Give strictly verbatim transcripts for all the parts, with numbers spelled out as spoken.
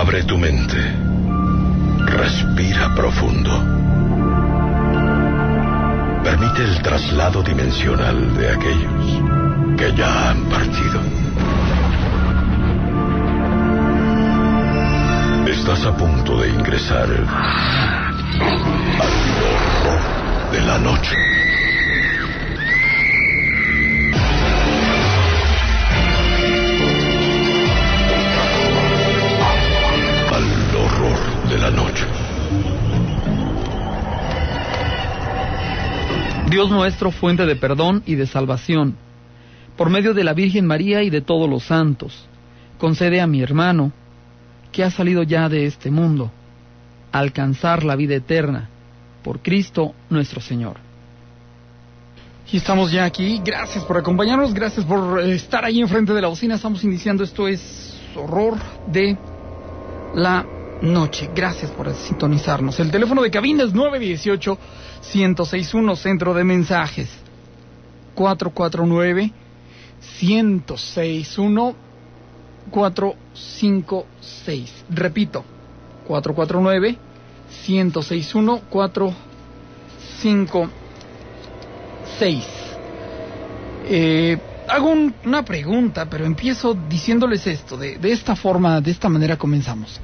Abre tu mente. Respira profundo. Permite el traslado dimensional de aquellos que ya han partido. Estás a punto de ingresar al horror de la noche. Al horror de la noche. Dios nuestro, fuente de perdón y de salvación, por medio de la Virgen María y de todos los santos, concede a mi hermano, que ha salido ya de este mundo, alcanzar la vida eterna, por Cristo nuestro Señor. Y estamos ya aquí, gracias por acompañarnos, gracias por estar ahí enfrente de la bocina. Estamos iniciando, esto es Horror de la Noche. Gracias por sintonizarnos. El teléfono de cabina es nueve uno ocho, uno cero seis uno, centro de mensajes cuatro cuatro nueve, uno cero seis uno, cuatro cinco seis. Repito, cuatro cuatro nueve, uno cero seis uno, cuatro cinco seis. Eh, hago un, una pregunta, pero empiezo diciéndoles esto, de, de esta forma, de esta manera comenzamos.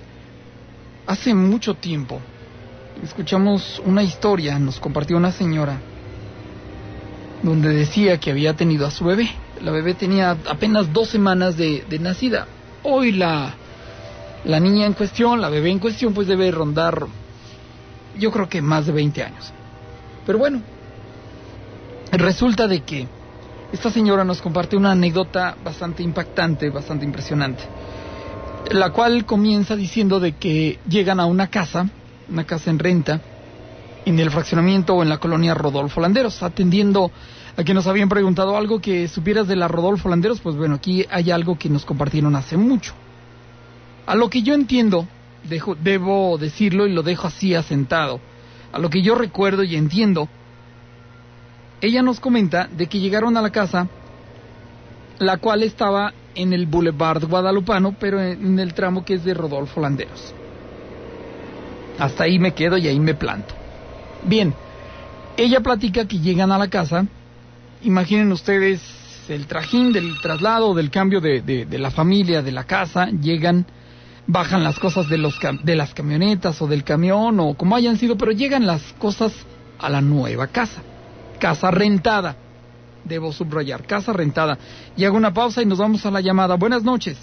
Hace mucho tiempo escuchamos una historia, nos compartió una señora, donde decía que había tenido a su bebé. La bebé tenía apenas dos semanas de, de nacida. Hoy la, la niña en cuestión, la bebé en cuestión, pues debe rondar, yo creo que más de veinte años. Pero bueno, resulta de que esta señora nos comparte una anécdota bastante impactante, bastante impresionante, la cual comienza diciendo de que llegan a una casa, una casa en renta, en el fraccionamiento o en la colonia Rodolfo Landeros, atendiendo a que nos habían preguntado algo que supieras de la Rodolfo Landeros. Pues bueno, aquí hay algo que nos compartieron hace mucho. A lo que yo entiendo, dejo, debo decirlo y lo dejo así asentado, a lo que yo recuerdo y entiendo, ella nos comenta de que llegaron a la casa, la cual estaba en el Boulevard Guadalupano, pero en el tramo que es de Rodolfo Landeros. Hasta ahí me quedo y ahí me planto. Bien, ella platica que llegan a la casa. Imaginen ustedes el trajín del traslado, del cambio de, de, de la familia, de la casa. Llegan, bajan las cosas de, los, de las camionetas o del camión o como hayan sido, pero llegan las cosas a la nueva casa. Casa rentada. Debo subrayar, casa rentada. Y hago una pausa y nos vamos a la llamada. Buenas noches.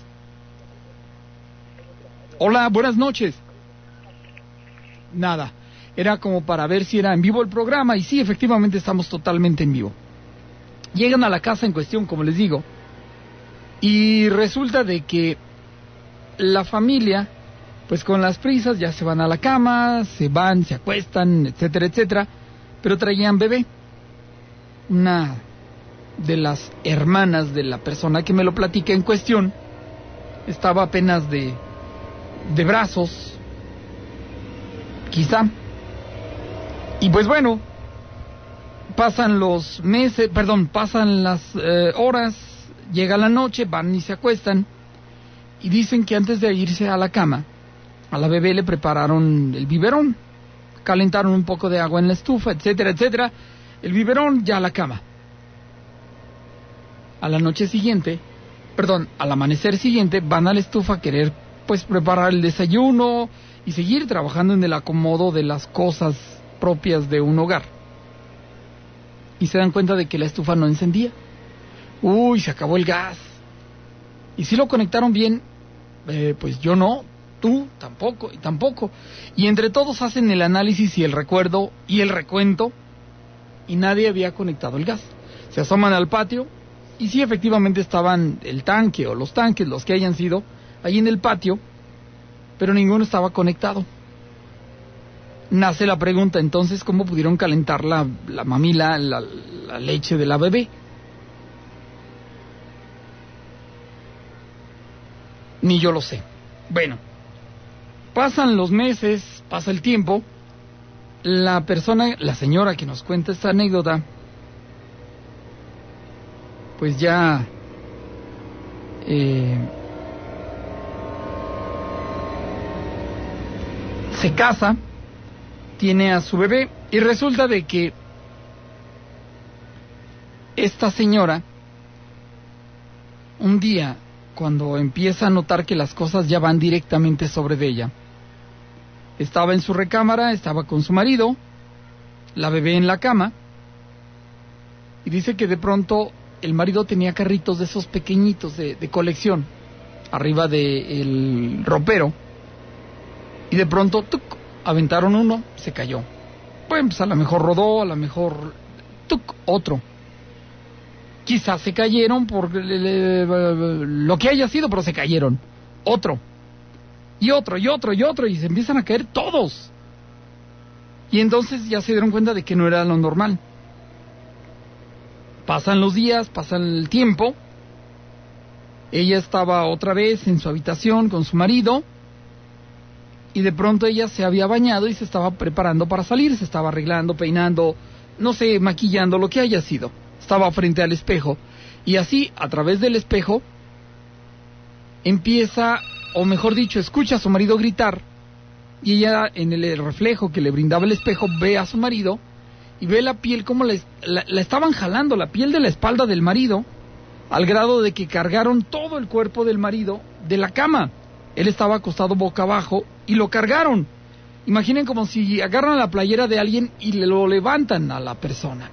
Hola, buenas noches. Nada, era como para ver si era en vivo el programa, y sí, efectivamente estamos totalmente en vivo. Llegan a la casa en cuestión, como les digo, y resulta de que la familia, pues con las prisas, ya se van a la cama, se van, se acuestan, etcétera, etcétera, pero traían bebé. Una de las hermanas de la persona que me lo platica en cuestión estaba apenas de, de brazos, quizá. Y pues bueno, pasan los meses, perdón, pasan las eh, horas, llega la noche, van y se acuestan, y dicen que antes de irse a la cama, a la bebé le prepararon el biberón, calentaron un poco de agua en la estufa, etcétera, etcétera, el biberón, ya a la cama. A la noche siguiente, perdón, al amanecer siguiente, van a la estufa a querer, pues, preparar el desayuno y seguir trabajando en el acomodo de las cosas propias de un hogar. Y se dan cuenta de que la estufa no encendía. Uy, se acabó el gas. Y si lo conectaron bien, eh, pues yo no, tú tampoco, y tampoco. Y entre todos hacen el análisis y el recuerdo y el recuento, y nadie había conectado el gas. Se asoman al patio, y sí, efectivamente estaban el tanque o los tanques, los que hayan sido, ahí en el patio, pero ninguno estaba conectado. Nace la pregunta, entonces, ¿cómo pudieron calentar la, la mamila, la, la leche de la bebé? Ni yo lo sé. Bueno, pasan los meses, pasa el tiempo, la persona, la señora que nos cuenta esta anécdota, pues ya eh, se casa, tiene a su bebé y resulta de que esta señora un día, cuando empieza a notar que las cosas ya van directamente sobre de ella, estaba en su recámara, estaba con su marido, la bebé en la cama, y dice que de pronto el marido tenía carritos de esos pequeñitos de, de colección arriba del ropero, y de pronto ¡tuc!, aventaron uno, se cayó. Bueno, pues a lo mejor rodó, a lo mejor ¡tuc!, otro. Quizás se cayeron por lo que haya sido, pero se cayeron. Otro. Y otro, y otro, y otro, y se empiezan a caer todos. Y entonces ya se dieron cuenta de que no era lo normal. Pasan los días, pasan el tiempo. Ella estaba otra vez en su habitación con su marido. Y de pronto ella se había bañado y se estaba preparando para salir. Se estaba arreglando, peinando, no sé, maquillando, lo que haya sido. Estaba frente al espejo, y así, a través del espejo, empieza, o mejor dicho, escucha a su marido gritar, y ella, en el reflejo que le brindaba el espejo, ve a su marido, y ve la piel como la, la, la estaban jalando, la piel de la espalda del marido, al grado de que cargaron todo el cuerpo del marido de la cama. Él estaba acostado boca abajo, y lo cargaron. Imaginen como si agarran la playera de alguien y le lo levantan a la persona.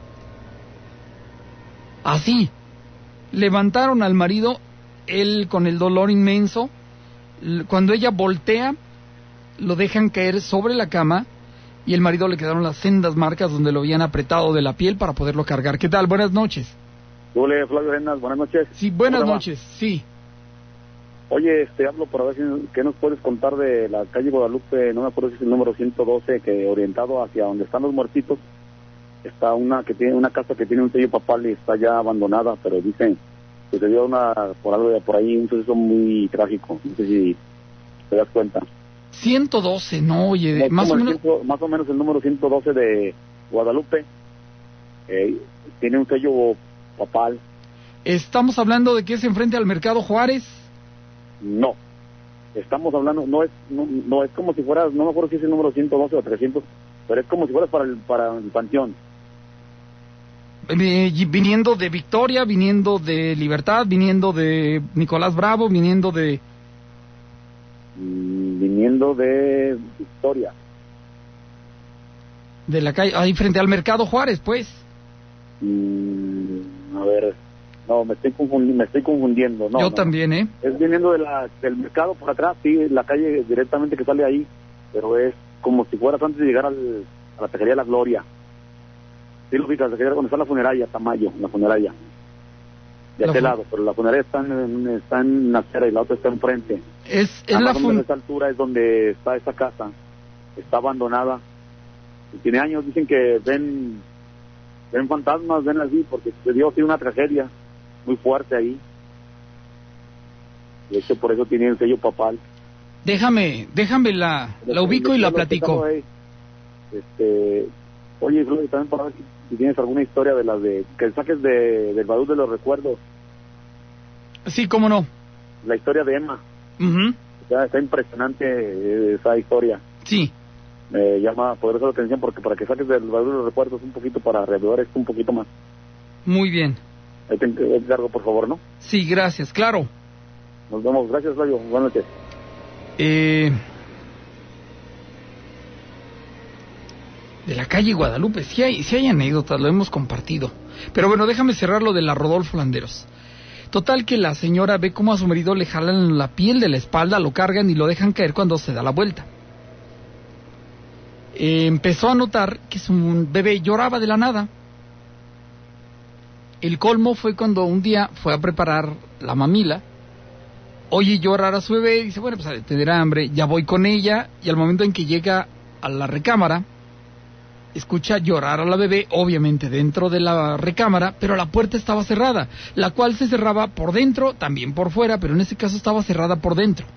Así, levantaron al marido, él con el dolor inmenso. Cuando ella voltea, lo dejan caer sobre la cama, y el marido le quedaron las sendas marcas donde lo habían apretado de la piel para poderlo cargar. ¿Qué tal? Buenas noches. Hola, Flavio Arenas, buenas noches. Sí, buenas noches, sí. Oye, este, hablo para ver si, qué nos puedes contar de la calle Guadalupe, no me acuerdo si es el número ciento doce, que orientado hacia donde están los muertitos. Está una que tiene una casa que tiene un sello papal y está ya abandonada, pero dicen que se dio una por algo de por ahí, un suceso muy trágico. No sé si te das cuenta. ciento doce, no, oye, no, más o menos. ciento, más o menos el número ciento doce de Guadalupe eh, tiene un sello papal. Estamos hablando de que es enfrente al Mercado Juárez. No, estamos hablando, no es no, no es como si fueras, no me acuerdo si es el número ciento doce o trescientos, pero es como si fueras para el, para el panteón. Viniendo de Victoria, viniendo de Libertad, viniendo de Nicolás Bravo, viniendo de... Mm, viniendo de Victoria. De la calle, ahí frente al Mercado Juárez, pues. Mm, a ver, no, me estoy confundiendo, me estoy confundiendo. No, Yo no, también, ¿eh? Es viniendo de la, del mercado por atrás, sí, la calle directamente que sale ahí, pero es como si fueras antes de llegar al, a la Tejería de la Gloria. Sí, lo ubicas, donde está la funeraria, Tamayo, la funeraria. De aquel lado, pero la funeraria está en, está en la acera y la otra está enfrente. Es en la funeraria. A esa altura es donde está esa casa. Está abandonada. Y tiene años, dicen que ven ven fantasmas, ven así, porque se dio así una tragedia muy fuerte ahí. De hecho, por eso tiene el sello papal. Déjame, déjame la, la ubico y la platico. Este, oye, Flavio, también para ver si, si tienes alguna historia de las de que saques de del baúl de los recuerdos. Sí, cómo no. La historia de Emma. Uh-huh. Está, está impresionante esa historia. Sí. Me llama poderosa la atención porque para que saques del baúl de los recuerdos un poquito para alrededor esto un poquito más. Muy bien. Ahí te encargo, por favor, ¿no? Sí, gracias, claro. Nos vemos. Gracias, Flavio. Buenas noches. Eh... De la calle Guadalupe, sí hay, sí hay anécdotas, lo hemos compartido. Pero bueno, déjame cerrar lo de la Rodolfo Landeros. Total que la señora ve cómo a su marido le jalan la piel de la espalda, lo cargan y lo dejan caer cuando se da la vuelta. Eh, empezó a notar que su bebé lloraba de la nada. El colmo fue cuando un día fue a preparar la mamila, oye llorar a su bebé y dice, bueno, pues tendrá hambre, ya voy con ella, y al momento en que llega a la recámara, escucha llorar a la bebé, obviamente dentro de la recámara, pero la puerta estaba cerrada, la cual se cerraba por dentro, también por fuera, pero en este caso estaba cerrada por dentro.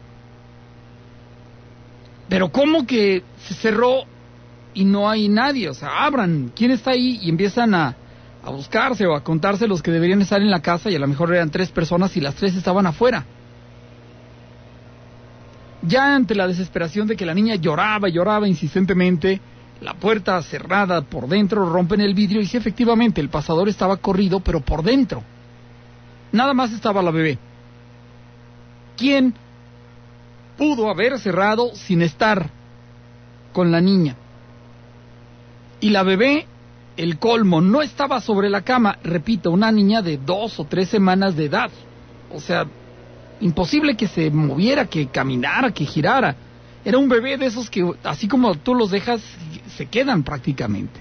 Pero ¿cómo que se cerró y no hay nadie? O sea, abran, ¿quién está ahí? Y empiezan a, a buscarse o a contarse los que deberían estar en la casa, y a lo mejor eran tres personas y las tres estaban afuera. Ya ante la desesperación de que la niña lloraba y lloraba insistentemente, la puerta cerrada por dentro, rompen el vidrio y sí, efectivamente, el pasador estaba corrido, pero por dentro. Nada más estaba la bebé. ¿Quién pudo haber cerrado sin estar con la niña? Y la bebé, el colmo, no estaba sobre la cama. Repito, una niña de dos o tres semanas de edad. O sea, imposible que se moviera, que caminara, que girara. Era un bebé de esos que, así como tú los dejas, se quedan prácticamente.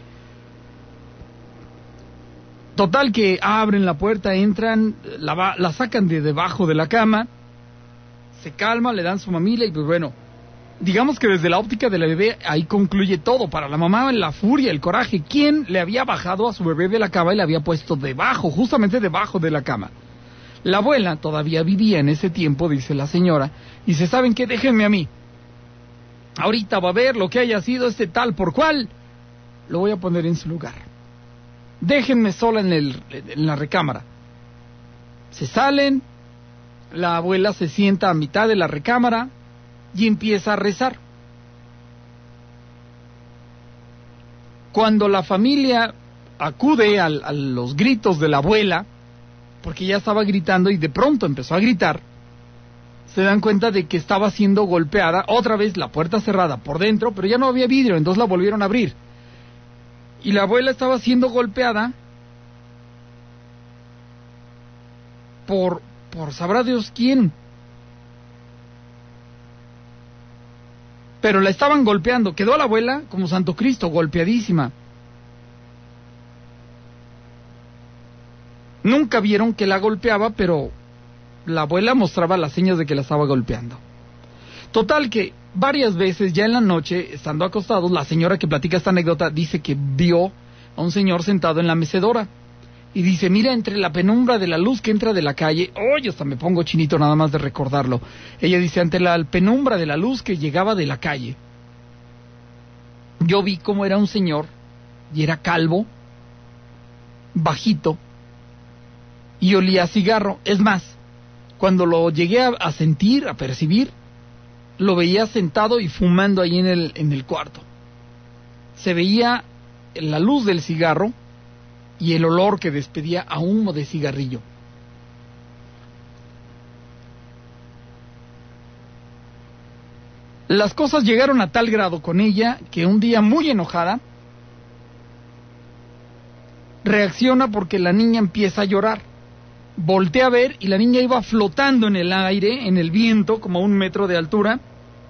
Total que abren la puerta, entran, la, la sacan de debajo de la cama, se calma, le dan su mamila y pues bueno, digamos que desde la óptica de la bebé ahí concluye todo. Para la mamá, la furia, el coraje. ¿Quién le había bajado a su bebé de la cama y le había puesto debajo, justamente debajo de la cama? La abuela todavía vivía en ese tiempo, dice la señora, y dice, ¿saben qué? Déjenme a mí. Ahorita va a ver lo que haya sido este tal por cual, lo voy a poner en su lugar. Déjenme sola en, el, en la recámara. Se salen, la abuela se sienta a mitad de la recámara y empieza a rezar. Cuando la familia acude al, a los gritos de la abuela, porque ya estaba gritando y de pronto empezó a gritar, se dan cuenta de que estaba siendo golpeada, otra vez la puerta cerrada por dentro, pero ya no había vidrio, entonces la volvieron a abrir. Y la abuela estaba siendo golpeada por, por sabrá Dios quién. Pero la estaban golpeando, quedó la abuela como Santo Cristo, golpeadísima. Nunca vieron que la golpeaba, pero la abuela mostraba las señas de que la estaba golpeando. Total que varias veces ya en la noche, estando acostados, la señora que platica esta anécdota dice que vio a un señor sentado en la mecedora. Y dice, mira, entre la penumbra de la luz que entra de la calle, oye, hasta me pongo chinito nada más de recordarlo. Ella dice, ante la penumbra de la luz que llegaba de la calle, yo vi cómo era un señor, y era calvo, bajito, y olía a cigarro. Es más, cuando lo llegué a, a sentir, a percibir, lo veía sentado y fumando ahí en el, en el cuarto. Se veía la luz del cigarro y el olor que despedía a humo de cigarrillo. Las cosas llegaron a tal grado con ella que un día, muy enojada, reacciona porque la niña empieza a llorar. Voltea a ver y la niña iba flotando en el aire, en el viento, como a un metro de altura,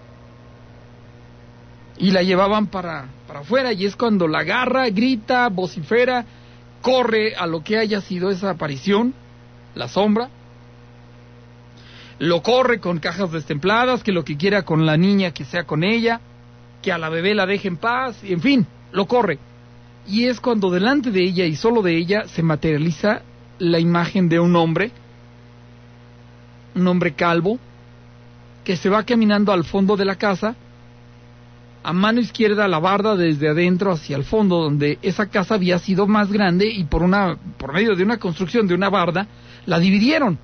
y la llevaban para, para afuera, y es cuando la agarra, grita, vocifera, corre a lo que haya sido esa aparición, la sombra, lo corre con cajas destempladas, que lo que quiera con la niña que sea con ella, que a la bebé la deje en paz, y en fin, lo corre. Y es cuando delante de ella y solo de ella se materializa la imagen de un hombre, un hombre calvo, que se va caminando al fondo de la casa, a mano izquierda la barda desde adentro hacia el fondo, donde esa casa había sido más grande y por una, por medio de una construcción de una barda, la dividieron.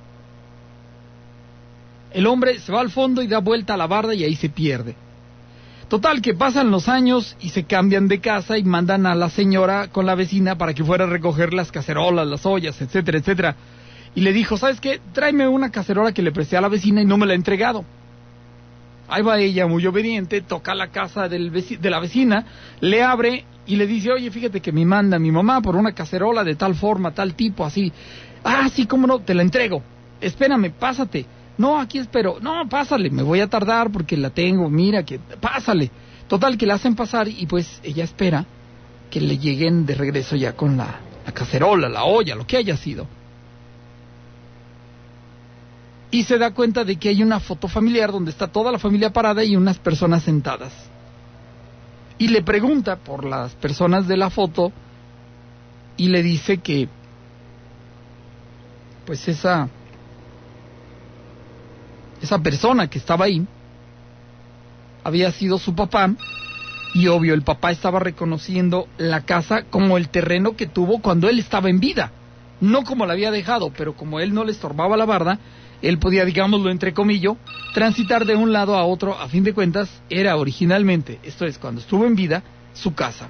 El hombre se va al fondo y da vuelta a la barda y ahí se pierde. Total, que pasan los años y se cambian de casa y mandan a la señora con la vecina para que fuera a recoger las cacerolas, las ollas, etcétera, etcétera. Y le dijo, ¿sabes qué? Tráeme una cacerola que le presté a la vecina y no me la ha entregado. Ahí va ella, muy obediente, toca la casa del veci- de la vecina, le abre y le dice, oye, fíjate que me manda mi mamá por una cacerola de tal forma, tal tipo, así. Ah, sí, cómo no, te la entrego. Espérame, pásate. No, aquí espero. No, pásale, me voy a tardar porque la tengo, mira, que pásale. Total, que la hacen pasar y pues ella espera que le lleguen de regreso ya con la, la cacerola, la olla, lo que haya sido. Y se da cuenta de que hay una foto familiar donde está toda la familia parada y unas personas sentadas. Y le pregunta por las personas de la foto y le dice que pues esa esa persona que estaba ahí había sido su papá, y obvio el papá estaba reconociendo la casa como el terreno que tuvo cuando él estaba en vida. no como la había dejado, pero como él no le estorbaba la barda, él podía, digámoslo entre comillas, transitar de un lado a otro. A fin de cuentas, era originalmente, esto es, cuando estuvo en vida, su casa.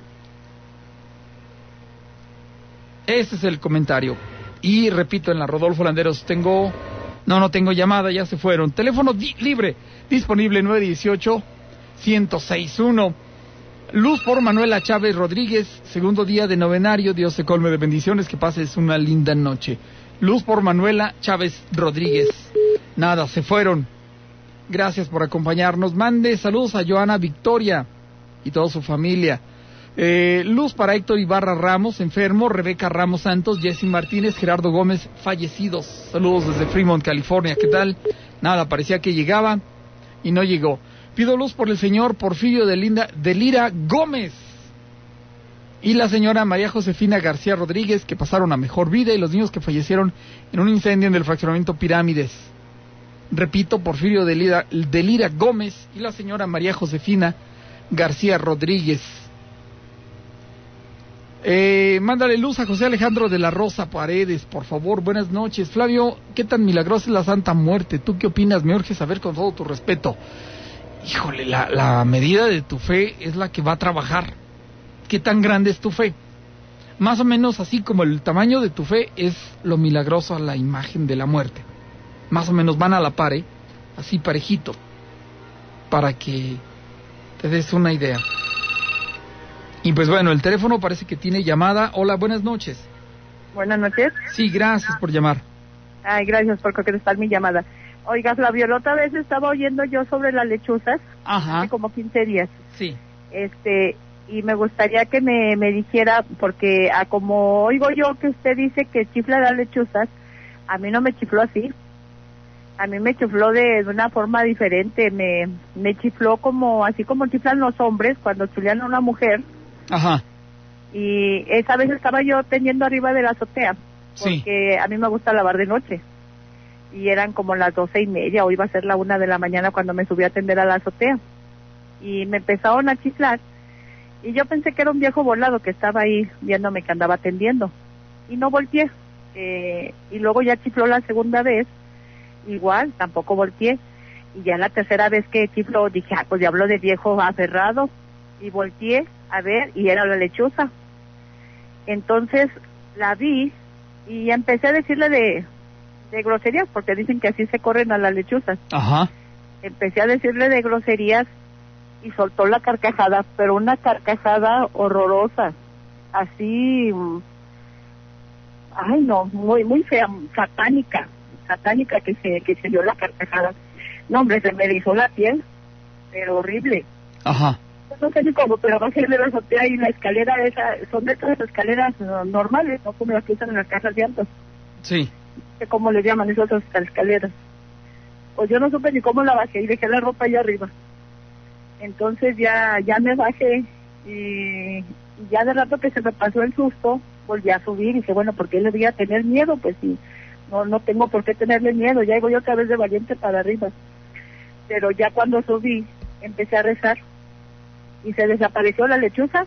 Este es el comentario. Y repito, en la Rodolfo Landeros tengo... No, no tengo llamada, ya se fueron. Teléfono di- libre, disponible nueve uno ocho, uno cero seis uno. Luz por Manuela Chávez Rodríguez, segundo día de novenario. Dios se colme de bendiciones, que pases una linda noche. Luz por Manuela Chávez Rodríguez. Nada, se fueron. Gracias por acompañarnos. Mande saludos a Joana Victoria y toda su familia. Eh, luz para Héctor Ibarra Ramos, enfermo. Rebeca Ramos Santos, Jessy Martínez, Gerardo Gómez, fallecidos. Saludos desde Fremont, California. ¿Qué tal? Nada, parecía que llegaba y no llegó. Pido luz por el señor Porfirio de, Linda, de Lira Gómez y la señora María Josefina García Rodríguez, que pasaron a mejor vida, y los niños que fallecieron en un incendio en el fraccionamiento Pirámides. Repito, Porfirio de Lira, de Lira Gómez y la señora María Josefina García Rodríguez. Eh, mándale luz a José Alejandro de la Rosa Paredes, por favor. Buenas noches. Flavio, ¿qué tan milagrosa es la Santa Muerte? ¿Tú qué opinas? Me urge saber, con todo tu respeto. Híjole, la, la medida de tu fe es la que va a trabajar. ¿Qué tan grande es tu fe? Más o menos así como el tamaño de tu fe es lo milagroso a la imagen de la muerte. Más o menos van a la par, ¿eh? Así parejito, para que te des una idea. Y pues bueno, el teléfono parece que tiene llamada. Hola, buenas noches. Buenas noches. Sí, gracias por llamar. Ay, gracias por contestar mi llamada. Oiga, Flavio, la otra vez estaba oyendo yo sobre las lechuzas. Ajá. Hace como quince días. Sí. Este, y me gustaría que me, me dijera, porque a como oigo yo que usted dice que chifla las lechuzas, a mí no me chifló así. A mí me chifló de, de una forma diferente. Me, me chifló como, así como chiflan los hombres cuando chulean a una mujer. Ajá. Y esa vez estaba yo teniendo arriba de la azotea, porque sí, a mí me gusta lavar de noche. Y eran como las doce y media, o iba a ser la una de la mañana cuando me subí a atender a la azotea. Y me empezaron a chiflar. Y yo pensé que era un viejo volado que estaba ahí viéndome que andaba atendiendo. Y no volteé. Eh, y luego ya chifló la segunda vez. Igual, tampoco volteé. Y ya la tercera vez que chifló, dije, ah, pues diablo de viejo aferrado. Y volteé a ver, y era la lechuza. Entonces la vi y empecé a decirle de, de groserías, porque dicen que así se corren a las lechuzas. Ajá. Empecé a decirle de groserías y soltó la carcajada, pero una carcajada horrorosa, así, ay no, muy muy fea, satánica, satánica que se que se dio la carcajada. No, hombre, se me erizó la piel, pero horrible. Ajá. No sé ni cómo, pero bajé de la azotea y la escalera esa, son de esas escaleras uh, normales, no como las que usan en las casas de altos. Sí. No sé cómo le llaman esas escaleras. Pues yo no supe ni cómo la bajé y dejé la ropa allá arriba. Entonces ya ya me bajé y, y ya de rato que se me pasó el susto, volví a subir y dije, bueno, ¿por qué le voy a tener miedo? Pues sí, no no tengo por qué tenerle miedo, ya voy otra vez de valiente para arriba. Pero ya cuando subí, empecé a rezar. Y se desapareció la lechuza.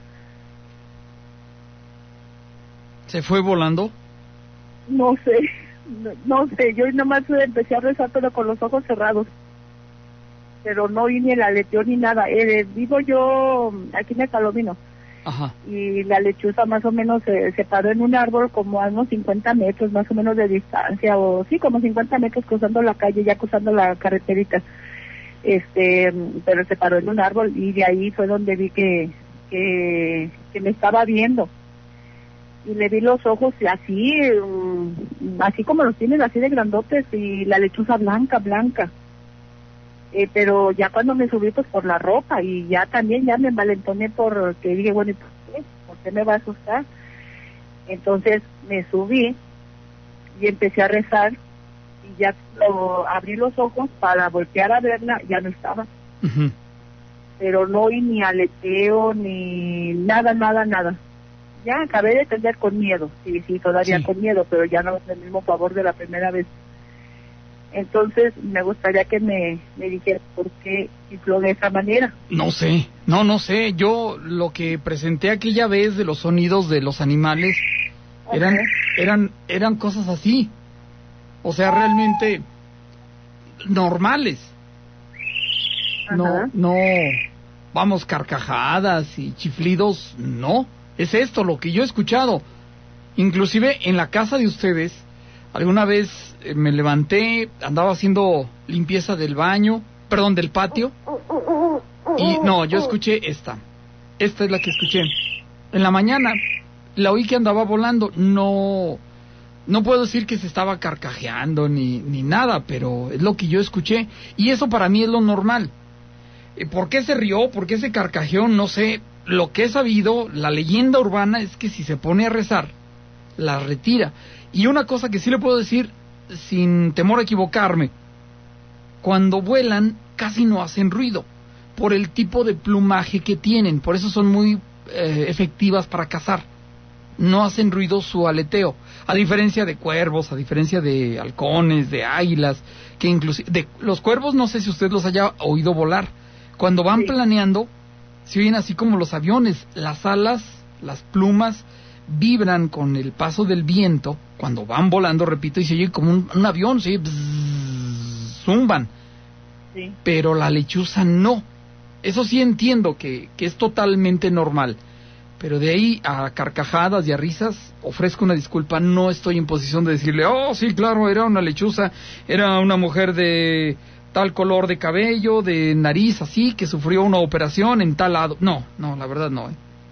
¿Se fue volando? No sé, no, no sé, yo nomás empecé a rezar pero con los ojos cerrados. Pero no vi ni el aleteo ni nada. Eh, vivo yo aquí en el Calomino. Ajá. Y la lechuza más o menos se, se paró en un árbol como a unos cincuenta metros más o menos de distancia, o sí, como cincuenta metros cruzando la calle, ya cruzando la carreterita. Este, pero se paró en un árbol y de ahí fue donde vi que, que, que me estaba viendo. Y le vi los ojos así, así como los tienen, así de grandotes, y la lechuza blanca, blanca. Eh, pero ya cuando me subí, pues por la ropa, y ya también ya me envalentoné porque dije, bueno, ¿y por qué? ¿Por qué me va a asustar? Entonces me subí y empecé a rezar, y ya lo, abrí los ojos para voltear a verla, ya no estaba. Uh-huh. Pero no oí ni aleteo, ni nada, nada, nada. Ya acabé de atender con miedo, sí, sí, todavía sí. con miedo, pero ya no es el mismo favor de la primera vez. Entonces, me gustaría que me, me dijera por qué chifló de esa manera. No sé, no, no sé. Yo lo que presenté aquella vez de los sonidos de los animales, Eran, Ajá. eran, eran cosas así. O sea, realmente normales. No, Ajá. no, vamos, carcajadas y chiflidos, no. Es esto lo que yo he escuchado. Inclusive en la casa de ustedes, alguna vez eh, me levanté, andaba haciendo limpieza del baño, perdón, del patio, y no, yo escuché esta. Esta es la que escuché. En la mañana la oí que andaba volando. No, no puedo decir que se estaba carcajeando ni, ni nada, pero es lo que yo escuché. Y eso para mí es lo normal. ¿Por qué se rió? ¿Por qué se carcajeó? No sé. Lo que he sabido, la leyenda urbana es que si se pone a rezar, la retira. Y una cosa que sí le puedo decir, sin temor a equivocarme, cuando vuelan casi no hacen ruido, por el tipo de plumaje que tienen. Por eso son muy eh, efectivas para cazar. No hacen ruido su aleteo, a diferencia de cuervos, a diferencia de halcones, de águilas, que inclusive de los cuervos, no sé si usted los haya oído volar. Cuando van Sí. planeando, se oyen así como los aviones, las alas, las plumas vibran con el paso del viento cuando van volando, repito, y se oye como un, un avión, se oye bzzz, zumban. Sí. Pero la lechuza no. Eso sí entiendo que, que es totalmente normal. Pero de ahí a carcajadas y a risas, ofrezco una disculpa, no estoy en posición de decirle, oh, sí, claro, era una lechuza, era una mujer de tal color de cabello, de nariz así, que sufrió una operación en tal lado. No, no, la verdad no. ¿eh?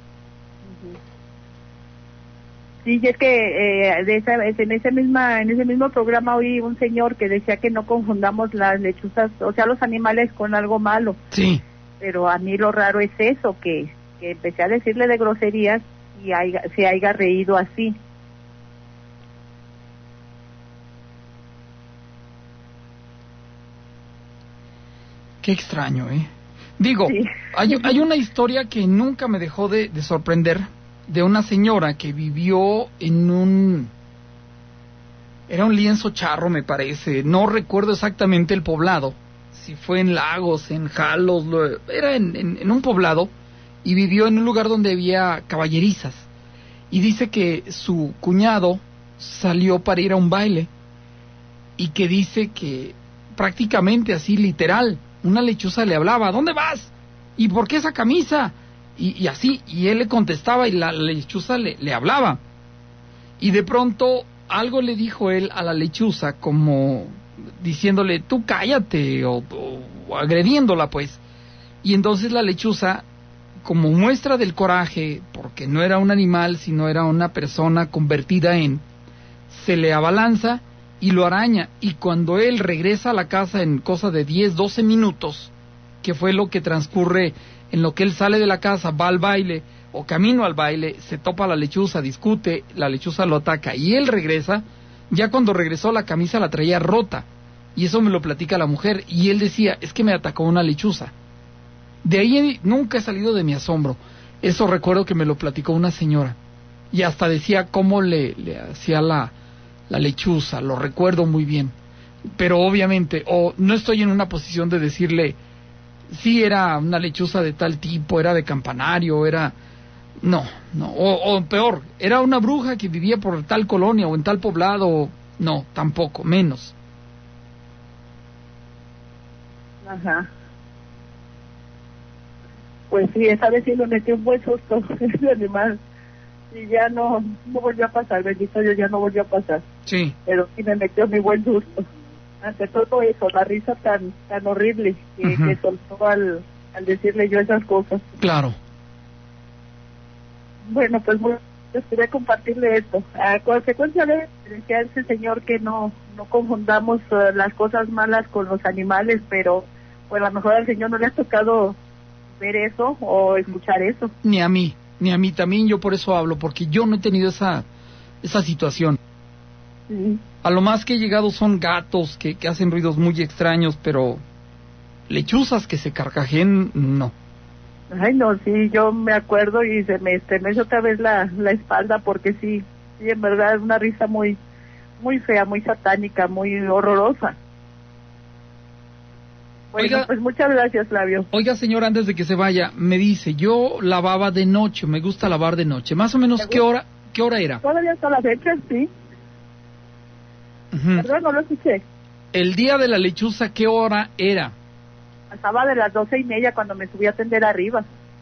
Sí, y es que eh, de esa, en ese misma en ese mismo programa oí un señor que decía que no confundamos las lechuzas, o sea, los animales con algo malo. Sí, Pero a mí lo raro es eso, que, que empecé a decirle de groserías y haya, se haya reído así. qué extraño, ¿eh? Digo, Sí. hay, hay una historia que nunca me dejó de, de sorprender, de una señora que vivió en un... Era un lienzo charro, me parece. No recuerdo exactamente el poblado. Si fue en Lagos, en Jalos, lo, era en, en, en un poblado. Y vivió en un lugar donde había caballerizas. Y dice que su cuñado salió para ir a un baile. Y que dice que prácticamente así, literal, una lechuza le hablaba, ¿dónde vas? ¿Y por qué esa camisa? Y, y así, y él le contestaba y la, la lechuza le, le hablaba. Y de pronto algo le dijo él a la lechuza, como diciéndole, tú cállate, o, o, o agrediéndola pues. Y entonces la lechuza, como muestra del coraje, porque no era un animal, sino era una persona convertida en, se le abalanza y lo araña. Y cuando él regresa a la casa en cosa de diez, doce minutos, que fue lo que transcurre en lo que él sale de la casa, va al baile, o camino al baile, se topa a la lechuza, discute, la lechuza lo ataca, y él regresa, ya cuando regresó la camisa la traía rota, y eso me lo platica la mujer, y él decía, es que me atacó una lechuza. De ahí nunca he salido de mi asombro. Eso recuerdo que me lo platicó una señora, y hasta decía cómo le, le hacía la, la lechuza, lo recuerdo muy bien. Pero obviamente, o no estoy en una posición de decirle, sí, era una lechuza de tal tipo, era de campanario, era... No, no, o, o peor, era una bruja que vivía por tal colonia o en tal poblado. No, tampoco, menos. Ajá. Pues sí, esa vez sí me metió un buen susto ese animal. Y ya no, no volvió a pasar, bendito Dios, ya no volvió a pasar. Sí. Pero sí me metió mi buen susto. Ante todo eso, la risa tan tan horrible que, Ujú. que soltó al, al decirle yo esas cosas. Claro. Bueno, pues muy, les quería compartirle esto. A consecuencia de, decía ese señor que no no confundamos uh, las cosas malas con los animales, pero pues a lo mejor al señor no le ha tocado ver eso o escuchar eso. Ni a mí, ni a mí también, yo por eso hablo, porque yo no he tenido esa, esa situación. Sí. A lo más que he llegado son gatos que, que hacen ruidos muy extraños, pero lechuzas que se carcajeen, no. Ay, no, sí, yo me acuerdo y se me estremece otra vez la, la espalda porque sí, sí, en verdad es una risa muy, muy fea, muy satánica, muy horrorosa. Bueno, Oiga- pues muchas gracias, Flavio. Oiga, señor, antes de que se vaya, me dice, yo lavaba de noche, me gusta lavar de noche. Más o menos, ¿Te ¿qué gusta? hora, ¿Qué hora era? Todavía hasta la fecha, sí. Uh-huh. Perdón, no lo escuché. El día de la lechuza, ¿qué hora era? Pasaba de las doce y media cuando me subí a atender arriba.